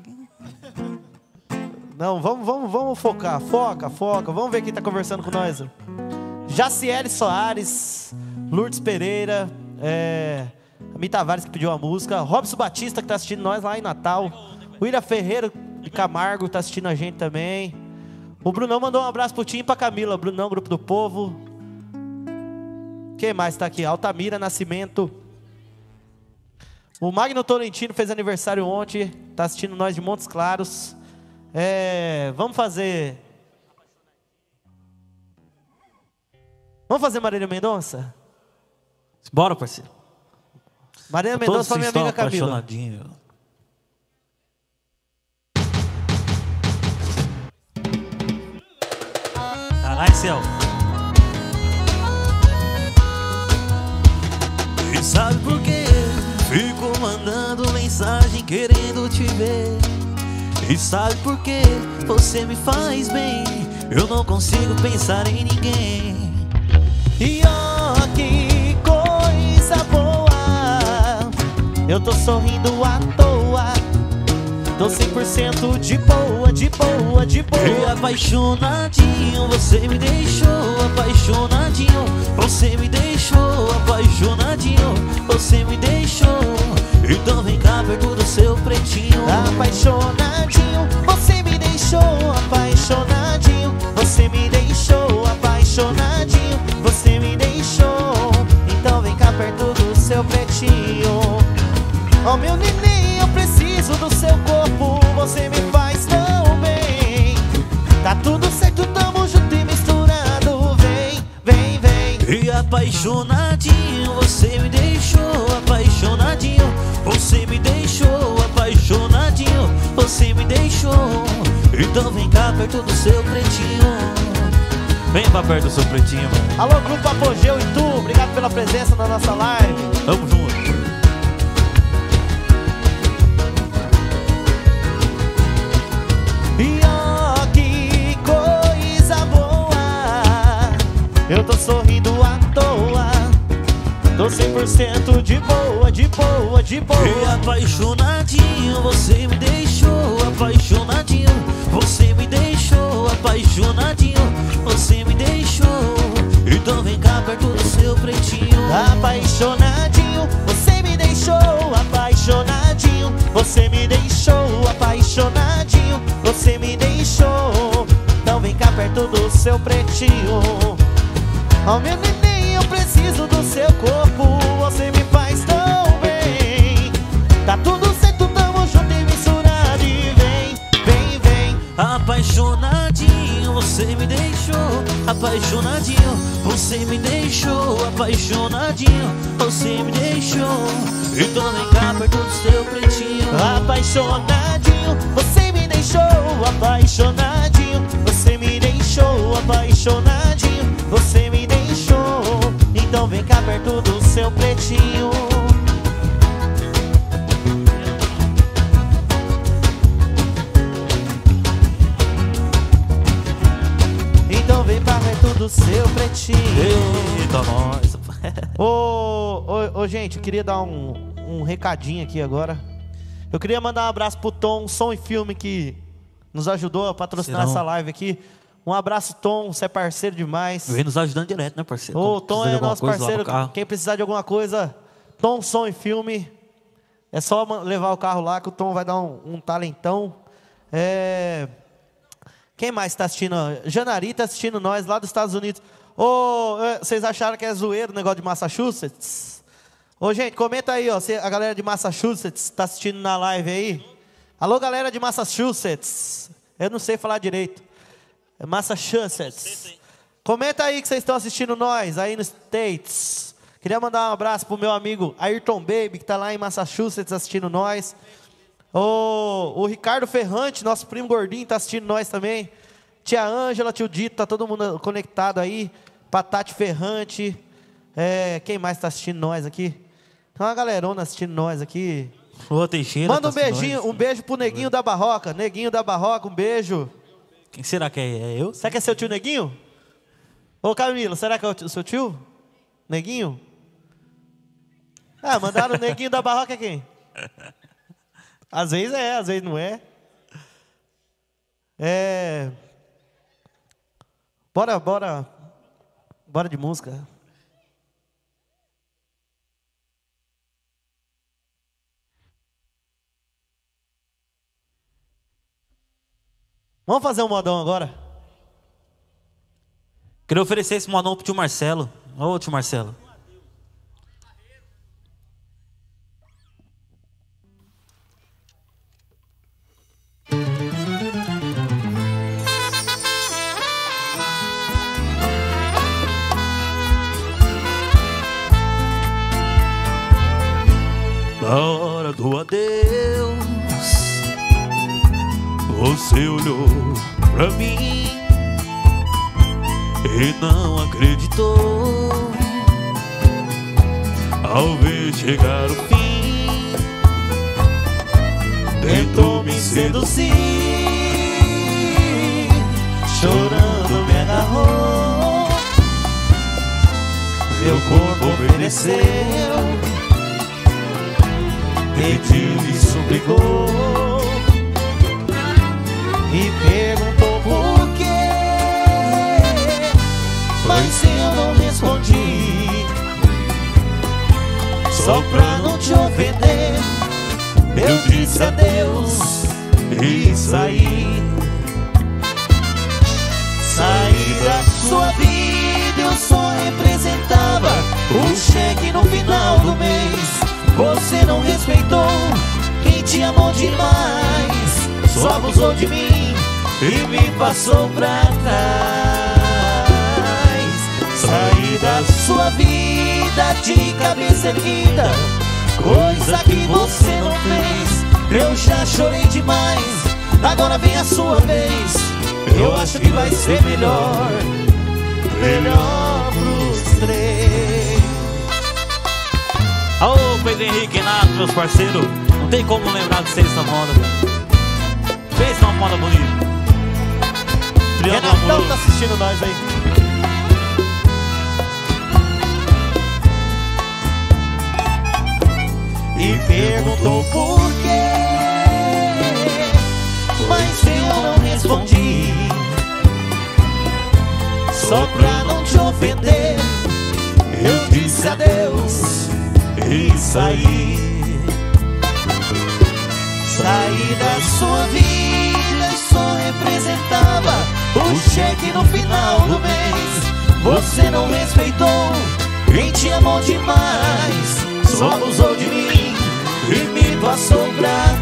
Não, vamos, vamos, vamos focar, foca, foca. Vamos ver quem tá conversando com nós. Jaciele Soares, Lourdes Pereira, é, a Mi Tavares que pediu a música, Robson Batista que tá assistindo nós lá em Natal, William Ferreira de Camargo tá assistindo a gente também. O Brunão mandou um abraço pro Tim e pra Camila. Brunão, grupo do povo. Quem mais tá aqui? Altamira Nascimento. O Magno Tolentino fez aniversário ontem, tá assistindo nós de Montes Claros. É, vamos fazer... Vamos fazer Marília Mendonça? Bora, parceiro. Marília Mendonça pra minha amiga Camila. Caralho, céu. E sabe por quê? Fico mandando mensagem querendo te ver. E sabe por quê? Você me faz bem. Eu não consigo pensar em ninguém. E ó, que coisa boa. Eu tô sorrindo à toa. Tô cem por cento de boa, de boa, de boa. E apaixonadinho, você me deixou. Apaixonadinho, você me deixou. Apaixonadinho, você me deixou. Então vem cá perto do seu pretinho. Apaixonadinho, você me deixou. Apaixonadinho, você me deixou. Apaixonadinho, você me deixou. Então vem cá perto do seu pretinho. Oh meu neném, eu preciso preciso do seu corpo, você me faz tão bem. Tá tudo certo, tamo junto e misturado. Vem, vem, vem. E apaixonadinho, você me deixou. Apaixonadinho, você me deixou. Apaixonadinho, você me deixou. Então vem cá perto do seu pretinho. Vem pra perto do seu pretinho, mano. Alô, Grupo Apogeu e tu, obrigado pela presença na nossa live. Tamo junto. E ó, que coisa boa, eu tô sorrindo à toa. Tô cem por cento de boa, de boa, de boa. E apaixonadinho, você me deixou. Apaixonadinho, você me deixou. Apaixonadinho, você me deixou. Então vem cá perto do seu pretinho. Apaixonadinho, você me deixou. Apaixonadinho, você me deixou. Apaixonadinho, você me deixou. Então vem cá perto do seu pretinho. Ó, meu neném, eu preciso do seu corpo, você me faz tão bem. Tá tudo certo, tamo junto e misturado. E vem, vem, vem. Apaixonadinho, você me deixou. Apaixonadinho, você me deixou. Apaixonadinho, você me deixou. Então vem cá perto do seu pretinho. Apaixonadinho, você me deixou. Apaixonadinho, você me deixou. Apaixonadinho, você me deixou. Então vem cá perto do seu pretinho. Então vem pra perto do seu pretinho. Eita, nós. Ô, ô, ô, gente, eu queria dar um, um recadinho aqui agora. Eu queria mandar um abraço pro Tom, Som e Filme, que nos ajudou a patrocinar Serão. essa live aqui. Um abraço, Tom, você é parceiro demais. Vem nos ajudando direto, né, parceiro? Ô, Quando Tom precisa de é alguma nosso coisa, lava parceiro. o carro. Quem precisar de alguma coisa, Tom, Som e Filme. É só ma- levar o carro lá que o Tom vai dar um, um talentão. É... Quem mais está assistindo? Janari está assistindo nós lá dos Estados Unidos. Ô, é, vocês acharam que é zoeiro o negócio de Massachusetts? Ô, gente, comenta aí, ó, se a galera de Massachusetts está assistindo na live aí. Alô, galera de Massachusetts. Eu não sei falar direito. É Massachusetts. Comenta aí que vocês estão assistindo nós aí nos States. Queria mandar um abraço pro meu amigo Ayrton Baby, que está lá em Massachusetts assistindo nós. O, o Ricardo Ferrante, nosso primo gordinho, está assistindo nós também. Tia Ângela, tio Dito, tá todo mundo conectado aí. Patati Ferrante. É, quem mais está assistindo nós aqui? Tem uma galerona assistindo nós aqui. Ô, Teixeira. Manda um tá beijinho, assistindo um beijo pro Neguinho da Barroca. Neguinho da Barroca, um beijo. nós. Quem será que é? É eu? Será que é seu tio Neguinho? Ô, Camila, será que é o tio- o seu tio? Neguinho? Ah, mandaram o Neguinho da Barroca é quem? Às vezes é, às vezes não é. É... Bora, bora. Bora de música. Vamos fazer um modão agora? Queria oferecer esse modão pro tio Marcelo. Ô, tio Marcelo. Na hora do adeus, você olhou pra mim e não acreditou ao ver chegar o fim. Tentou me seduzir, chorando me agarrou. Meu corpo ofereceu, pediu e suplicou, e perguntou por quê, mas eu não respondi. Só pra não te ofender, eu disse adeus e saí. Saí da sua vida, eu só representava o cheque no final do mês. Você não respeitou quem te amou demais, só abusou de mim e me passou pra trás. Saí da sua vida de cabeça erguida, coisa que você não fez. Eu já chorei demais, agora vem a sua vez. Eu acho que vai ser melhor, melhor pros três. Alô, Pedro Henrique, Renato, meus parceiros. Não tem como lembrar de vocês essa moda, velho. Fez uma moda bonita. Renatão tá assistindo nós aí. E perguntou por quê, mas eu não respondi. Só pra não te ofender, eu disse adeus e saí. Saí da sua vida e só representava o cheque no final do mês. Você não respeitou quem te amou demais, só abusou de mim e me passou pra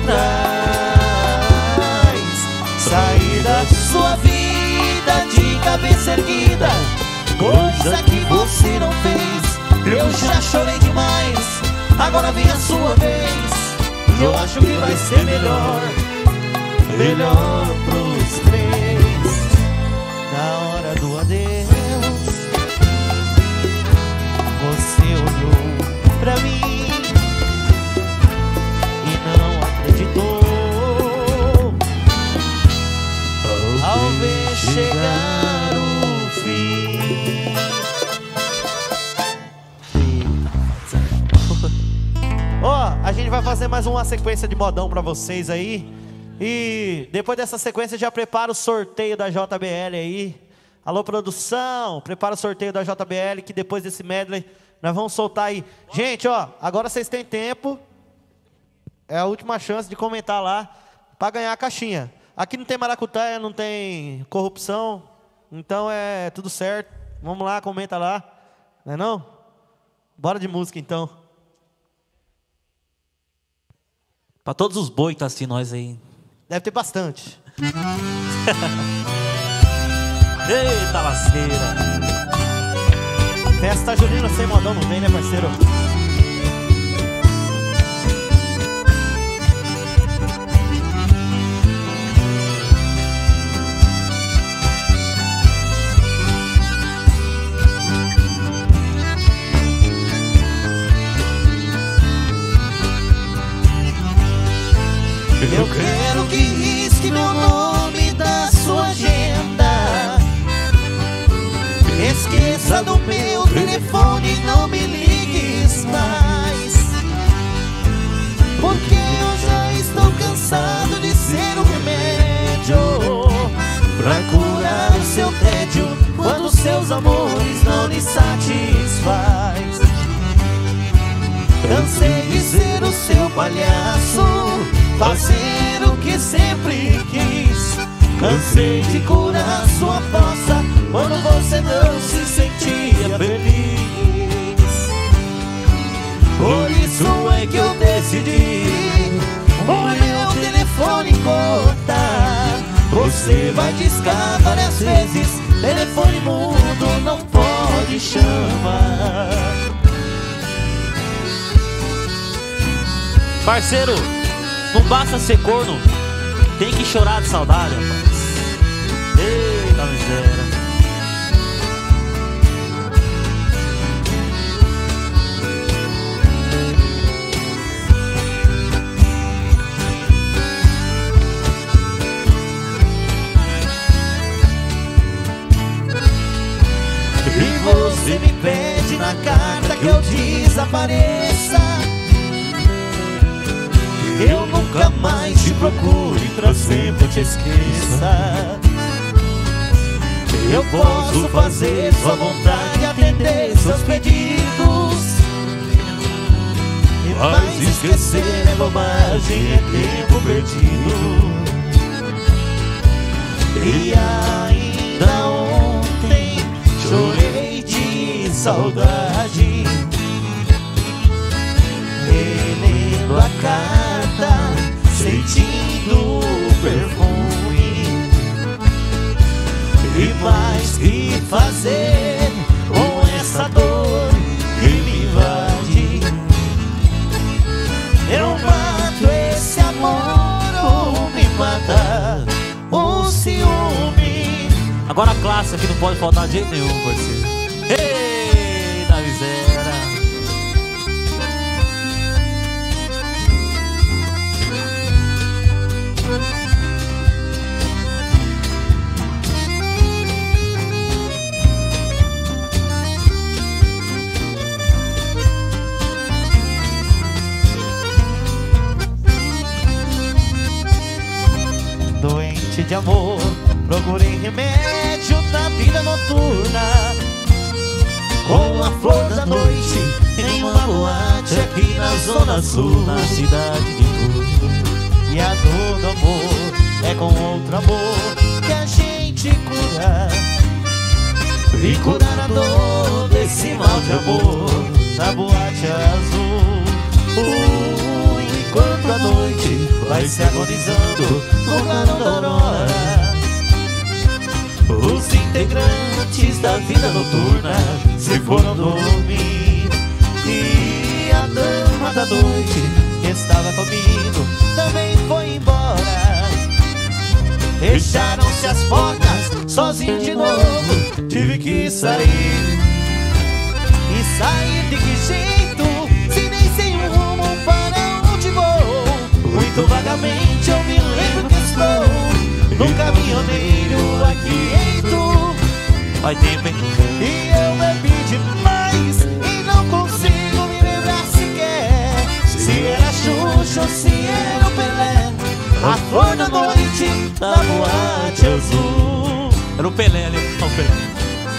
trás. Saí da sua vida de cabeça erguida, coisa que você não fez. Eu já chorei demais, agora vem a sua vez. Eu acho que vai ser melhor, melhor pros três. Na hora do adeus, você olhou pra mim e não acreditou ao ver chegar o fim. Ó, oh, a gente vai fazer mais uma sequência de modão pra vocês aí. E depois dessa sequência já prepara o sorteio da J B L aí. Alô, produção, prepara o sorteio da J B L, que depois desse medley nós vamos soltar aí. Gente, ó, agora vocês têm tempo. É a última chance de comentar lá pra ganhar a caixinha. Aqui não tem maracutaia, não tem corrupção. Então é tudo certo. Vamos lá, comenta lá. Não é não? Bora de música então. Pra todos os boi que tá assistindo nós aí. Deve ter bastante. Eita lasqueira. Festa junina sem modão não vem, né, parceiro? Eu quero que risque meu nome da sua agenda. Esqueça do meu telefone e não me ligues mais, porque eu já estou cansado de ser um remédio pra curar o seu tédio quando seus amores não lhe satisfaz. Cansei de ser o seu palhaço, fazer o que sempre quis. Cansei de curar sua força quando você não se sentia feliz. Por isso é que eu decidi o meu telefone cortar. Você vai discar várias vezes, telefone mudo não pode chamar. Parceiro, não basta ser corno, tem que chorar de saudade, rapaz. Eita miséria. E você me pede na carta que eu desapareça, eu nunca mais te procure, pra sempre te esqueça. Eu posso fazer sua vontade e atender seus pedidos, mas esquecer é bobagem, é tempo perdido. E ainda ontem chorei de saudade, relendo a carta fazer com essa dor que me invade? Eu mato esse amor ou me mata o ciúme? Agora a classe aqui não pode faltar de jeito nenhum, parceiro. Ei, da miséria. Doente de amor, procurei remédio na vida noturna, com a flor da noite em uma boate aqui na zona sul, Na cidade de Turvo. E a dor do amor é com outro amor que a gente cura, e curar a dor desse mal de amor na boate azul. Uh, enquanto a noite vai se agonizando no clarão da aurora, os integrantes da vida noturna se foram dormir, e a dama da noite que estava comigo também foi embora. Fecharam-se as portas, sozinho de novo tive que sair. E sair de que jeito, se nem sei o rumo para onde vou? Muito vagamente eu me lembro que estou num caminhoneiro aqui em Tu. Vai tempo, hein? E eu bebi demais e não consigo me lembrar sequer se era Xuxa ou se era o Pelé, a flor da noite da boate azul. Era o Pelé ali, o Pelé.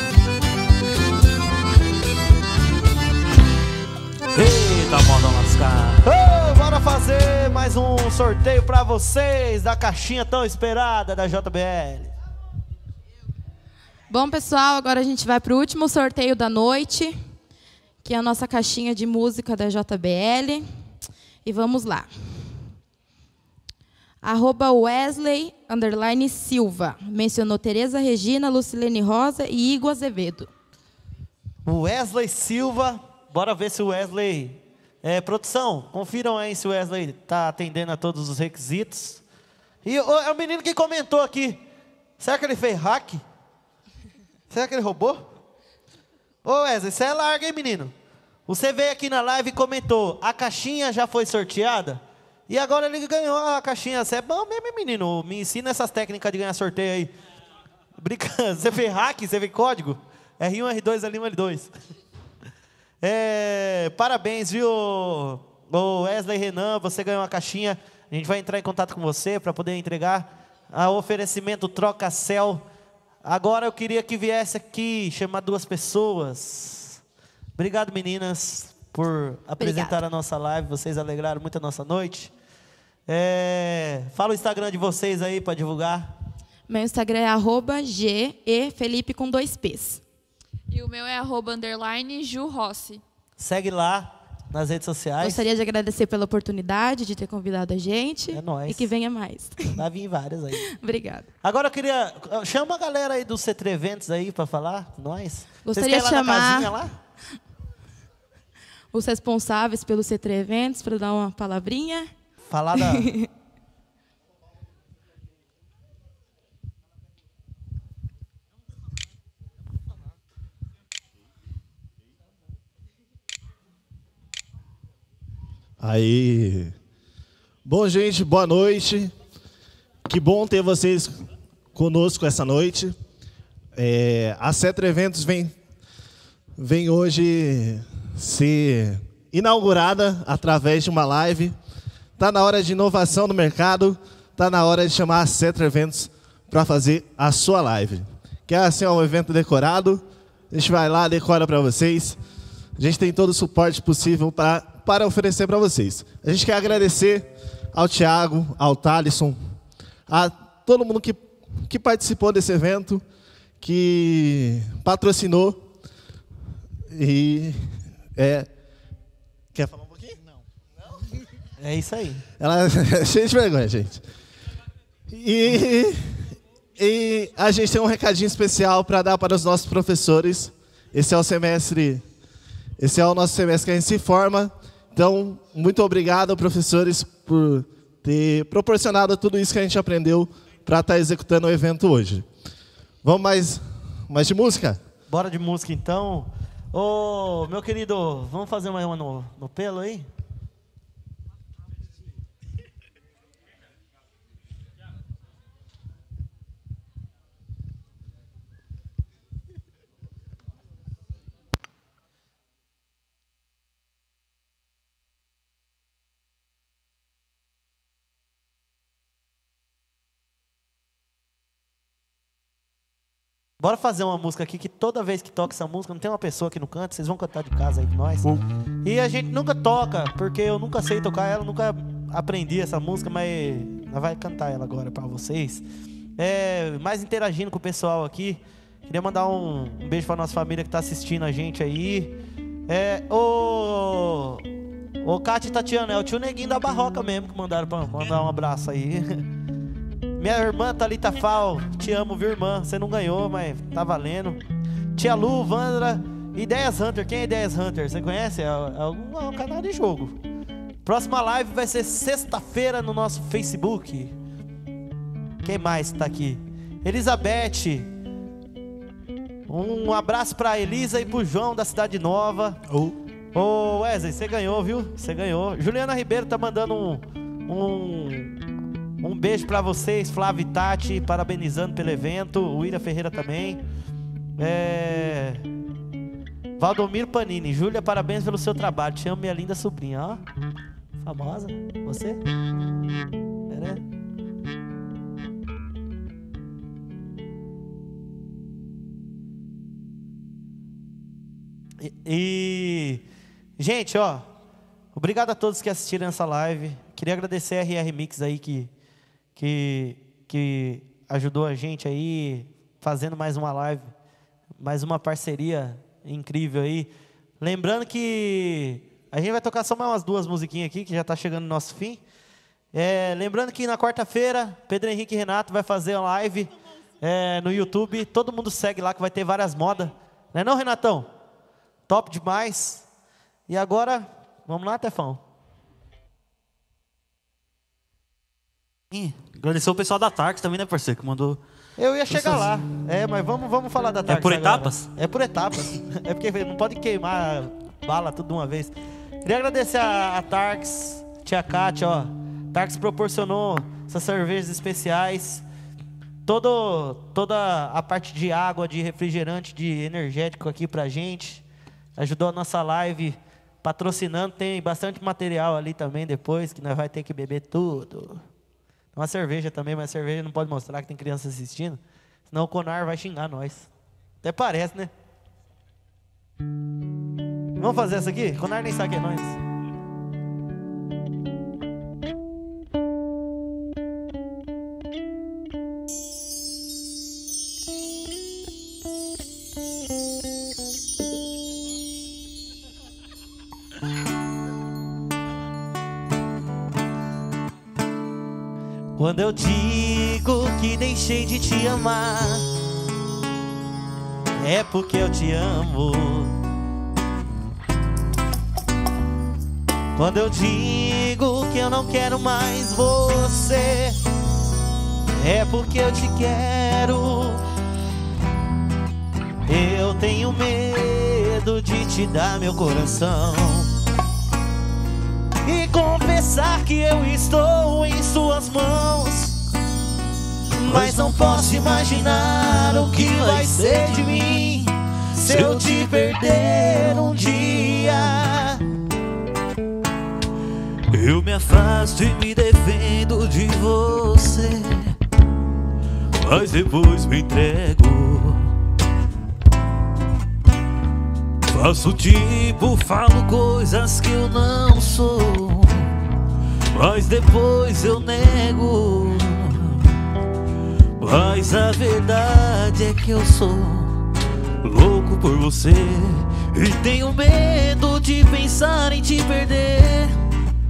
Eita, modão lascado. Oh, bora fazer mais um sorteio pra vocês da caixinha tão esperada da J B L. Bom, pessoal, agora a gente vai para o último sorteio da noite, que é a nossa caixinha de música da J B L. E vamos lá. Arroba Wesley, underline Silva. Mencionou Tereza Regina, Lucilene Rosa e Igor Azevedo. Wesley Silva. Bora ver se o Wesley... É, produção, confiram aí se o Wesley tá atendendo a todos os requisitos. E o, é o menino que comentou aqui. Será que ele fez hack? Será que ele roubou? Ô Wesley, você é larga, hein, menino? Você veio aqui na live e comentou, a caixinha já foi sorteada? E agora ele ganhou a caixinha. Você é bom mesmo, hein, menino? Me ensina essas técnicas de ganhar sorteio aí. Brincando. Você fez hack? Você fez código? R um, R dois, L um, L dois. É, parabéns, viu, o Wesley Renan, você ganhou uma caixinha. A gente vai entrar em contato com você para poder entregar o oferecimento Troca-Cel. Agora eu queria que viesse aqui chamar duas pessoas. Obrigado, meninas, por apresentar Obrigada. a nossa live. Vocês alegraram muito a nossa noite. É, fala o Instagram de vocês aí para divulgar. Meu Instagram é arroba G E Felipe com dois P's. E o meu é arroba underline Ju Rossi. Segue lá nas redes sociais. Gostaria de agradecer pela oportunidade de ter convidado a gente. É nóis. E que venha mais. Vai vir várias aí. Obrigada. Agora eu queria... Chama a galera aí do C três Eventos aí para falar, nós. Gostaria Vocês de querem ir lá na chamar casinha lá? os responsáveis pelo C três Eventos para dar uma palavrinha. Falar da... Aí, bom, gente, boa noite. Que bom ter vocês conosco essa noite. É, a C três Eventos vem, vem hoje ser inaugurada através de uma live. Está na hora de inovação no mercado, está na hora de chamar a C três Eventos para fazer a sua live. Quer ser um evento decorado? A gente vai lá, decora para vocês. A gente tem todo o suporte possível para, para oferecer para vocês. A gente quer agradecer ao Thiago, ao Thalisson, a todo mundo que, que participou desse evento, que patrocinou. E é, quer falar um pouquinho? Não. Não? É isso aí. Ela é cheia de vergonha, gente. E, E a gente tem um recadinho especial para dar para os nossos professores. Esse é o semestre, esse é o nosso semestre que a gente se forma. Então, muito obrigado, professores, por ter proporcionado tudo isso que a gente aprendeu para estar executando o evento hoje. Vamos mais, mais de música? Bora de música, então. Ô, meu querido, vamos fazer mais uma no, no pelo aí? Bora fazer uma música aqui que toda vez que toca essa música, não tem uma pessoa aqui no canto, vocês vão cantar de casa aí com nós. Uh. E a gente nunca toca, porque eu nunca sei tocar ela, nunca aprendi essa música, mas nós vai cantar ela agora pra vocês. É, mais interagindo com o pessoal aqui, queria mandar um, um beijo pra nossa família que tá assistindo a gente aí. É, ô, ô Cátia e Tatiana, é o tio Neguinho da Barroca mesmo que mandaram pra mandar um abraço aí. Minha irmã Thalita Fal, te amo, viu, irmã? Você não ganhou, mas tá valendo. Tia Lu, Vandra, Ideias Hunter. Quem é Ideias Hunter? Você conhece? É, é, um, é um canal de jogo. Próxima live vai ser sexta-feira no nosso Facebook. Quem mais tá aqui? Elizabeth. Um abraço pra Elisa e pro João da Cidade Nova. Ô, oh. oh, Wesley, você ganhou, viu? Você ganhou. Juliana Ribeiro tá mandando um... um Um beijo pra vocês, Flávio e Tati, parabenizando pelo evento. O William Ferreira também. É... Valdomiro Panini, Júlia, parabéns pelo seu trabalho. Te amo, minha linda sobrinha, ó. Famosa, você? É, e, e... Gente, ó, obrigado a todos que assistiram essa live. Queria agradecer a R R Mix aí que... Que, que ajudou a gente aí, fazendo mais uma live, mais uma parceria incrível aí. Lembrando que a gente vai tocar só mais umas duas musiquinhas aqui, que já está chegando no nosso fim. É, lembrando que na quarta-feira, Pedro Henrique e Renato vai fazer uma live é, no YouTube. Todo mundo segue lá que vai ter várias modas. Não é não, Renatão? Top demais. E agora, vamos lá, Tefão. Agradecer o pessoal da Tarx também, né, parceiro, que mandou... Eu ia chegar lá, é, mas vamos, vamos falar da Tarx. É por agora. etapas? É por etapas. É porque não pode queimar bala tudo de uma vez. Queria agradecer a, a Tarx, tia Kátia, ó. Tarx proporcionou essas cervejas especiais, todo, toda a parte de água, de refrigerante, de energético aqui pra gente. Ajudou a nossa live, patrocinando. Tem bastante material ali também depois, que nós vai ter que beber tudo. Uma cerveja também, mas a cerveja não pode mostrar que tem criança assistindo. Senão o Conar vai xingar nós. Até parece, né? Vamos fazer essa aqui? O Conar nem sabe que é nós. Quando eu digo que deixei de te amar, é porque eu te amo. Quando eu digo que eu não quero mais você, é porque eu te quero. Eu tenho medo de te dar meu coração e confessar que eu estou em suas mãos, mas não posso imaginar o que vai ser de mim se eu te perder um dia. Eu me afasto e me defendo de você, mas depois me entrego. Faço tipo, falo coisas que eu não sou, mas depois eu nego. Mas a verdade é que eu sou louco por você e tenho medo de pensar em te perder.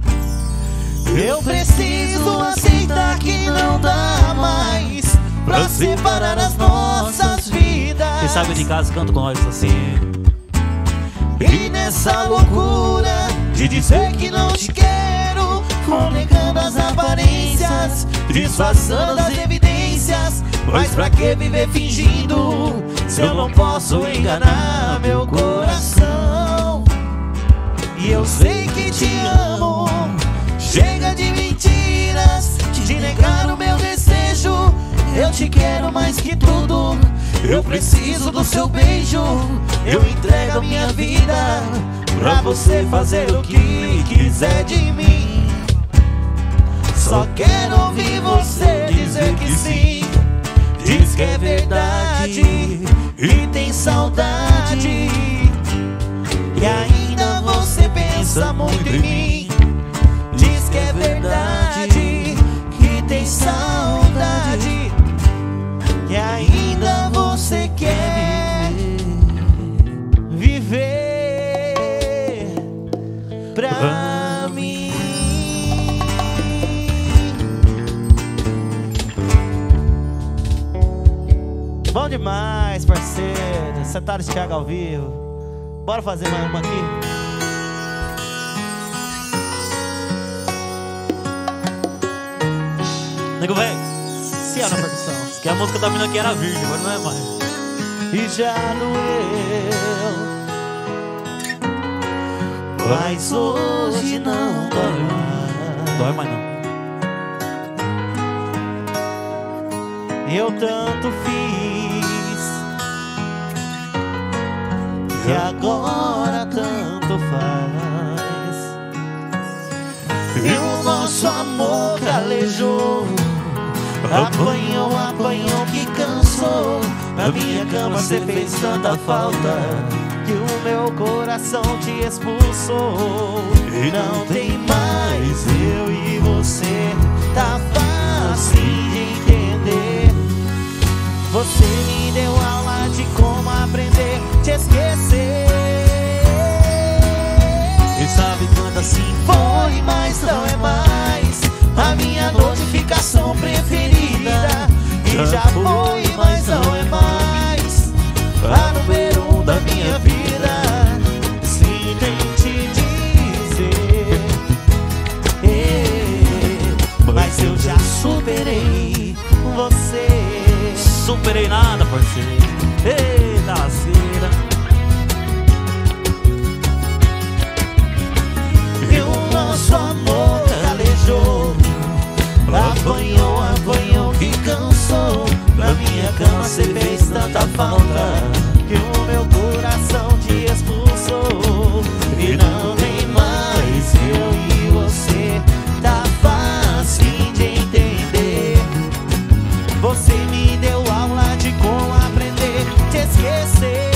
Eu preciso aceitar que não dá mais pra separar as nossas vidas. Quem sabe de casa canta com nós assim. E nessa loucura de dizer que não te quero, vou negando as aparências, disfarçando as evidências. Mas pra que viver fingindo, se eu não posso enganar meu coração? E eu sei que te amo, chega de mentiras, de negar o meu desejo. Eu te quero mais que tudo, eu preciso do seu beijo. Eu entrego a minha vida pra você fazer o que quiser de mim. Só quero ouvir você dizer que sim. Diz que é verdade e tem saudade, e ainda você pensa muito em mim. Diz que é verdade que tem saudade, e ainda você quer viver pra mim. Bom demais, parceiro. Cetário Thiago ao vivo. Bora fazer mais uma aqui? Nego velho, Se é na percussão. que a música da mina aqui era virgem, agora não é mais. E já doeu, mas hoje não dói mais. Dói mais não. Eu tanto fiz, e agora tanto faz. E o nosso amor calejou, apanhou, apanhou que cansou. Na minha cama cê fez tanta falta, que o meu coração te expulsou. E não tem mais eu e você, tá fácil de entender. Você me deu aula de como aprender te esquecer. E sabe quando assim Foi, mas não é mais a minha notificação preferida. E já foi, mas não é mais a número um da minha vida. Sim, tem te dizer, mas eu já superei você. superei nada, parceiro. Ei, nasceira. E o nosso amor calejou, apanhou, apanhou que cansou. Na minha cama cê fez tanta falta, que o meu coração te expulsou. E não tem mais eu e você, tá fácil de entender. Você me deu aula de como aprender te esquecer.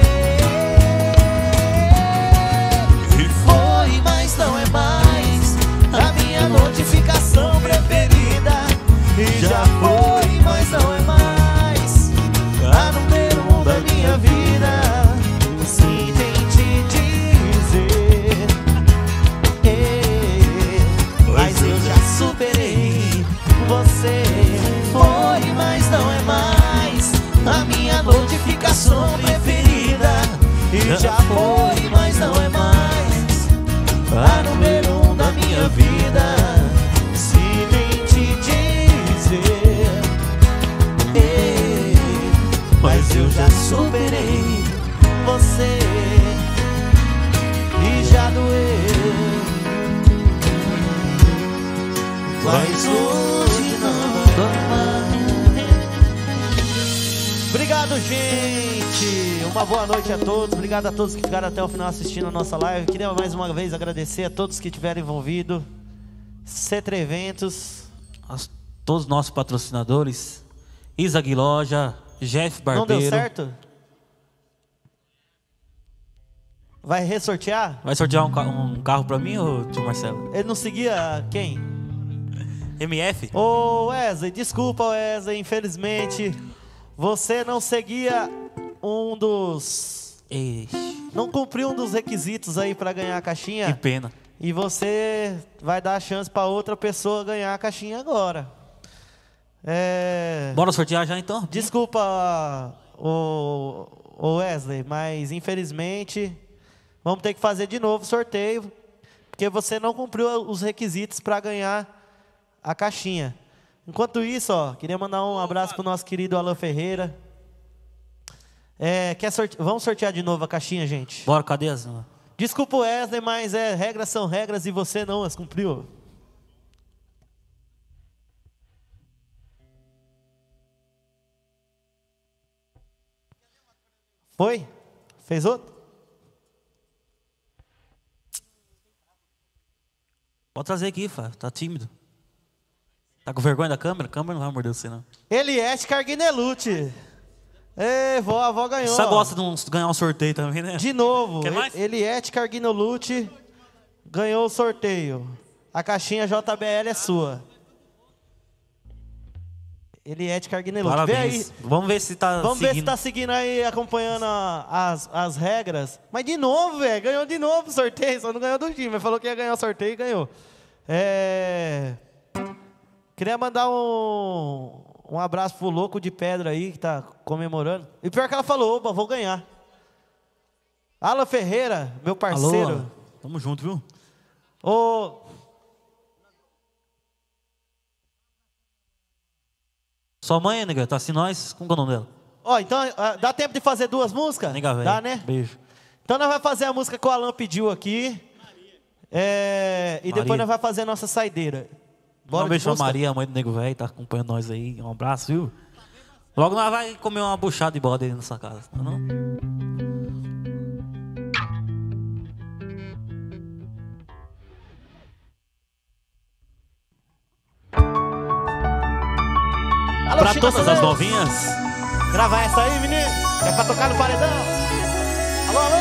E foi, mas não é mais a minha notificação preferida. E já foi, mas não é mais a número um da minha vida. Sim, tem te dizer, mas eu já superei você. Foi, mas não é mais a minha notificação preferida. E já foi, mas não é mais a número um da minha vida. Se tem te dizer, mas eu já superei você. E já doeu, mas hoje não dói mais. Obrigado, gente. Uma boa noite a todos. Obrigado a todos que ficaram até o final assistindo a nossa live. Queria mais uma vez agradecer a todos que tiveram envolvido. Cetra Eventos, As- todos os nossos patrocinadores, Isag Loja, Jeff Barbeiro. não deu certo? Vai ressortear? Vai sortear um, ca- um carro pra mim, ô tio Marcelo? Ele não seguia quem? M F? Ô Wesley, desculpa Wesley, infelizmente você não seguia um dos... Ixi, Não cumpriu um dos requisitos aí pra ganhar a que caixinha. pena. E você vai dar a chance pra outra pessoa ganhar a caixinha agora. É... Bora sortear já então? Desculpa, o, o Wesley, mas infelizmente vamos ter que fazer de novo o sorteio, porque você não cumpriu os requisitos para ganhar a caixinha. Enquanto isso, ó, queria mandar um abraço para o nosso querido Alan Ferreira. É, quer sorte... Vamos sortear de novo a caixinha, gente? Bora, cadê as... Desculpa, Wesley, mas é, regras são regras e você não as cumpriu. Foi? Fez outro? Pode trazer aqui, Fábio. Tá tímido. Tá com vergonha da câmera? A câmera não vai morder você, não. Eliette Carguinelucci. Ei, vó, a avó ganhou. Você gosta de um, ganhar um sorteio também, né? De novo. Quer mais? Eliette Carguinelucci ganhou o sorteio. A caixinha J B L é sua. Eliette Carguinelucci. Parabéns. Vamos ver se tá Vamos seguindo. ver se tá seguindo aí, acompanhando a, as, as regras. Mas de novo, velho, ganhou de novo o sorteio. Só não ganhou do time, mas falou que ia ganhar o sorteio e ganhou. É... Queria mandar um, um abraço pro Louco de Pedra aí, que tá comemorando. E pior que ela falou, opa, vou ganhar. Alan Ferreira, meu parceiro. Alô, tamo junto, viu? Ô... Sua mãe, nega, tá assim nós? Como é o nome dela? Ó, então, dá tempo de fazer duas músicas? Nega, velho. Dá, né? Beijo. Então nós vamos fazer a música que o Alan pediu aqui. É, e Maria. depois nós vamos fazer a nossa saideira. Bora Um beijo de pra música? Maria, a mãe do nego velho, tá acompanhando nós aí. Um abraço, viu? Logo nós vai comer uma buchada de bode aí nessa casa, tá não? Alô, Pra Chico todas as Soares. novinhas. Gravar essa aí, menino. É pra tocar no paredão. Alô, alô.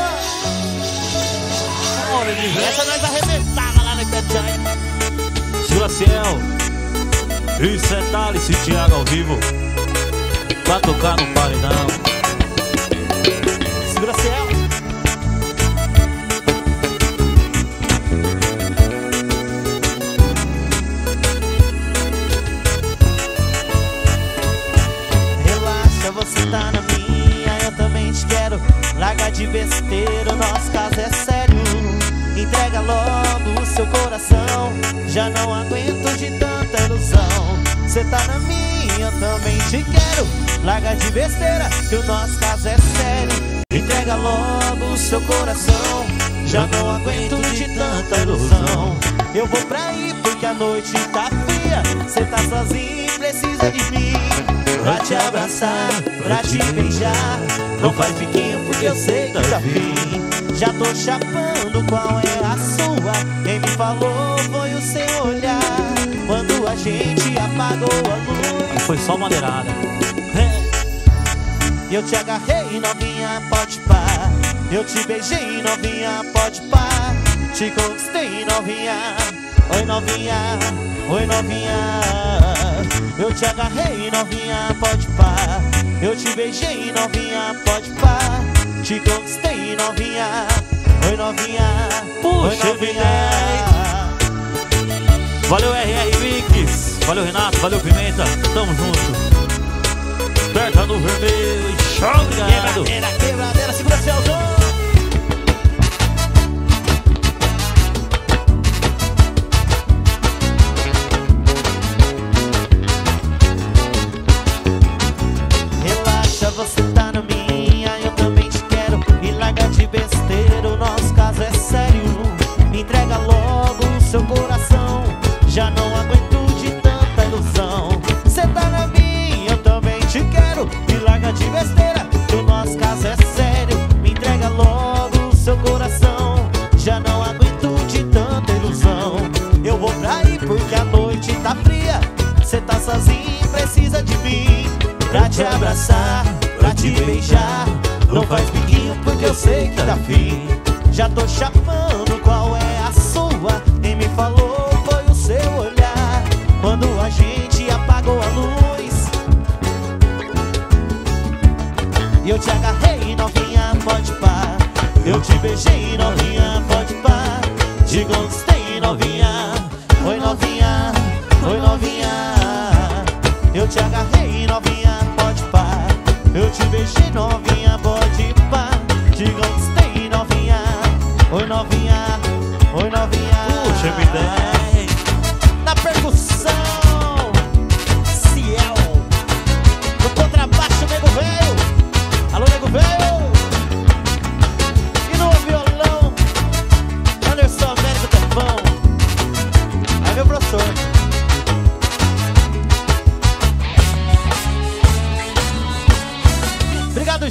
Hora de ver. Essa nós arrebentava lá no Itatiaia. Segura Ciel. Isso é Thales e Thiago ao vivo. Pra tocar no paredão. Segura Ciel. Relaxa, você tá na minha, eu também te quero. Larga de besteira, o nosso caso é sério. Entrega logo o seu coração, já não aguento de tanta ilusão. Cê tá na minha, eu também te quero. Larga de besteira, que o nosso caso é sério. Entrega logo o seu coração, já não aguento de tanta ilusão. Eu vou pra aí porque a noite tá fria. Cê tá sozinho e precisa de mim. Pra te abraçar, pra te beijar. Não faz biquinho porque eu sei que tá fim. Já tô chapando, qual é a sua? Quem me falou foi o seu olhar. Quando a gente apagou a luz, Foi só maneirada. e eu te agarrei, novinha, pode pá. Eu te beijei, novinha, pode pá. Te conquistei, novinha. Oi, novinha, oi, novinha. Eu te agarrei, novinha, pode pá. Eu te beijei, novinha, pode pá. Te conquistei, novinha. Oi, novinha, oi, Puxa, novinha. Valeu R R Mix. Valeu Renato, valeu Pimenta. Tamo junto. Perca no vermelho e tchau, obrigado. Quebradeira, quebradeira, segura Celzão. Relaxa, você tá na minha, eu também te quero. E larga de besteira, o nosso caso é sério. Entrega logo o seu coração, já não aguento de tanta ilusão. Cê tá na minha, eu também te quero. E larga de besteira, que o nosso caso é sério. Me entrega logo o seu coração, já não aguento de tanta ilusão. Eu vou pra aí porque a noite tá fria. Cê tá sozinho e precisa de mim. Pra te abraçar, pra te beijar. Não faz biquinho porque eu sei que tá fim. Já tô chapando, qual é a sua? Quem me falou foi o seu olhar. Quando a gente apagou a luz, e eu te agarrei, novinha, pode pá. Eu te beijei, novinha, pode pá. Te conquistei, novinha. Oi, novinha, oi, novinha. Eu te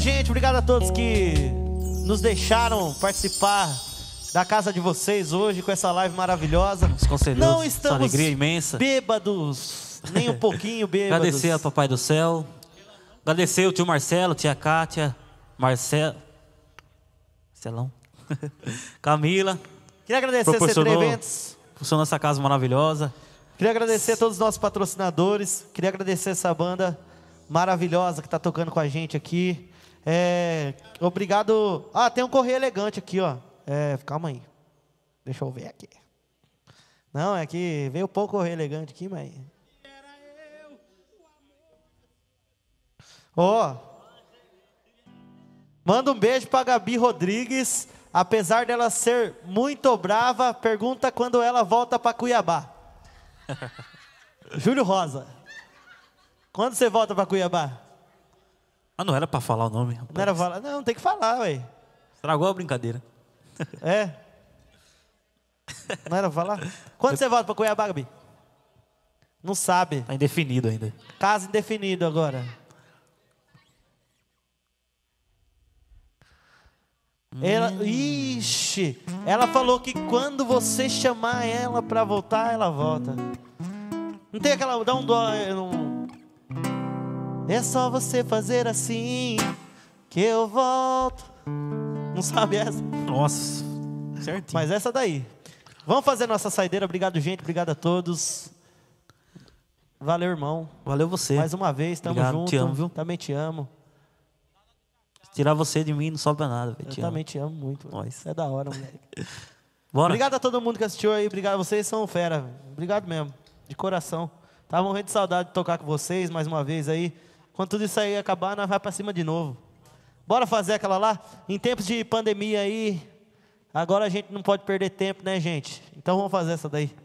gente, obrigado a todos que nos deixaram participar da casa de vocês hoje com essa live maravilhosa. Nos concedeu Não essa estamos alegria imensa. bêbados, nem um pouquinho bêbados. Agradecer ao Papai do Céu. Agradecer o tio Marcelo, tia Kátia, Marcelo, Marcelão, Camila. Queria agradecer a C três Eventos. Funcionou essa casa maravilhosa. Queria agradecer a todos os nossos patrocinadores. Queria agradecer essa banda maravilhosa que está tocando com a gente aqui. É, obrigado. Ah, tem um correio elegante aqui, ó. É, calma aí. Deixa eu ver aqui. Não, é que veio pouco correio elegante aqui, mas... Ó. Oh. Manda um beijo pra Gabi Rodrigues. Apesar dela ser muito brava, pergunta quando ela volta para Cuiabá. Júlio Rosa. Quando você volta para Cuiabá? Ah, não era para falar o nome. Rapaz. Não era falar? Não, tem que falar, ué. Estragou a brincadeira. É? Não era falar? Quando você volta para Cuiabá, Gabi? Não sabe. Está indefinido ainda. Caso indefinido agora. Ela, ixi, ela falou que quando você chamar ela pra voltar, ela volta. Não tem aquela, dá um dó, um, é só você fazer assim que eu volto. Não sabe essa? Nossa, certinho. Mas essa daí. Vamos fazer nossa saideira. Obrigado, gente. Obrigado a todos. Valeu, irmão. Valeu você. Mais uma vez, tamo Obrigado, junto. te amo, viu? Também te amo. Tirar você de mim não sobra nada. Véio. Eu te também amo. te amo muito. Nós. É da hora, moleque. Bora. Obrigado a todo mundo que assistiu aí. Obrigado, vocês são fera. Véio. Obrigado mesmo, de coração. Tava morrendo de saudade de tocar com vocês mais uma vez aí. Quando tudo isso aí acabar, nós vai pra cima de novo. Bora fazer aquela lá? Em tempos de pandemia aí, agora a gente não pode perder tempo, né, gente? Então vamos fazer essa daí.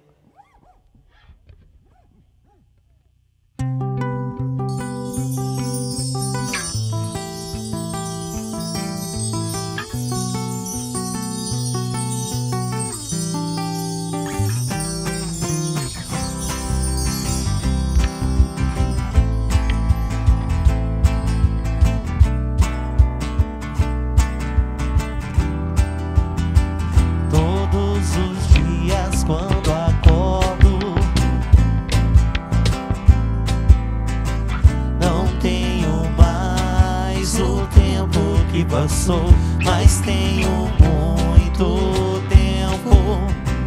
Quando acordo, não tenho mais o tempo que passou, mas tenho muito tempo.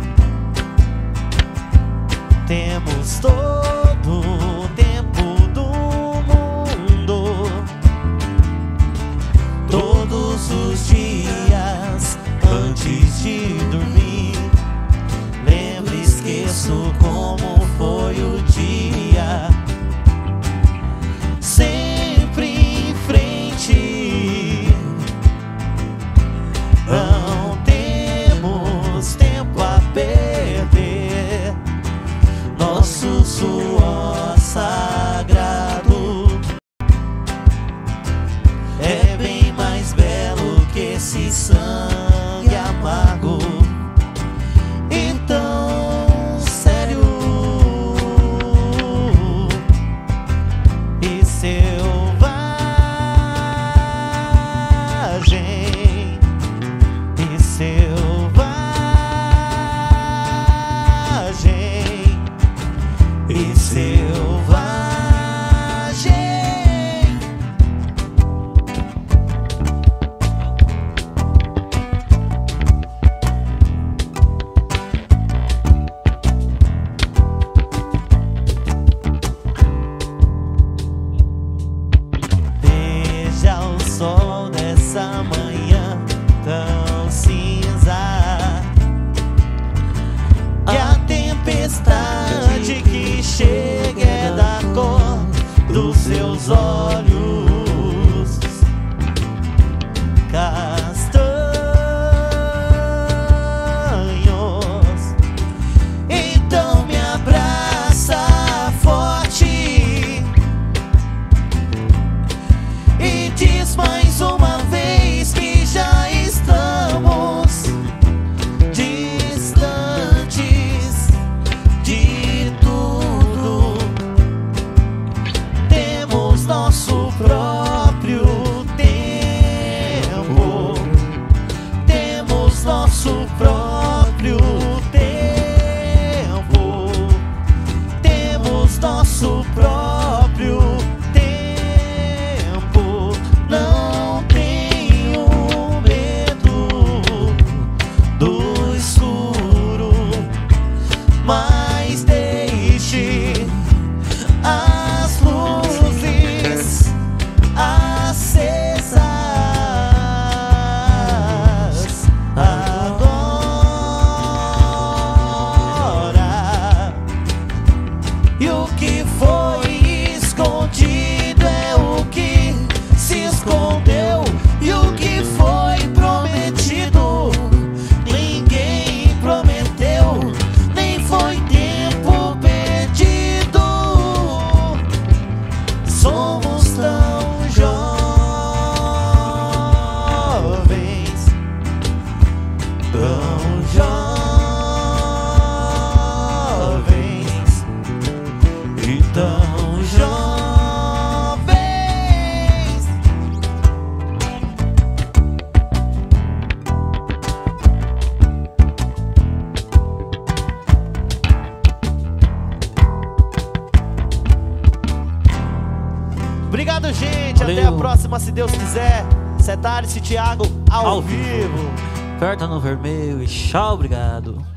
Temos todo o tempo do mundo, todos os dias antes de dormir. Esqueço como foi o dia, sempre em frente. Não temos tempo a perder. Nosso suor sagrado é bem mais belo que esse sangue amargo. Então seus olhos castanhos, então me abraça forte e diz mais uma vez que já estamos distantes de tudo. Temos nosso as luzes acesas. Agora, e o que foi escondido é o que se escondeu, e o que foi prometido ninguém prometeu, nem foi tempo perdido. Somos tão jovens, tão jovens e tão jovens. Obrigado, gente. Valeu. Até a próxima, se Deus quiser. Cê Thales e Thiago ao, Ao vivo. Carta no vermelho e tchau, obrigado.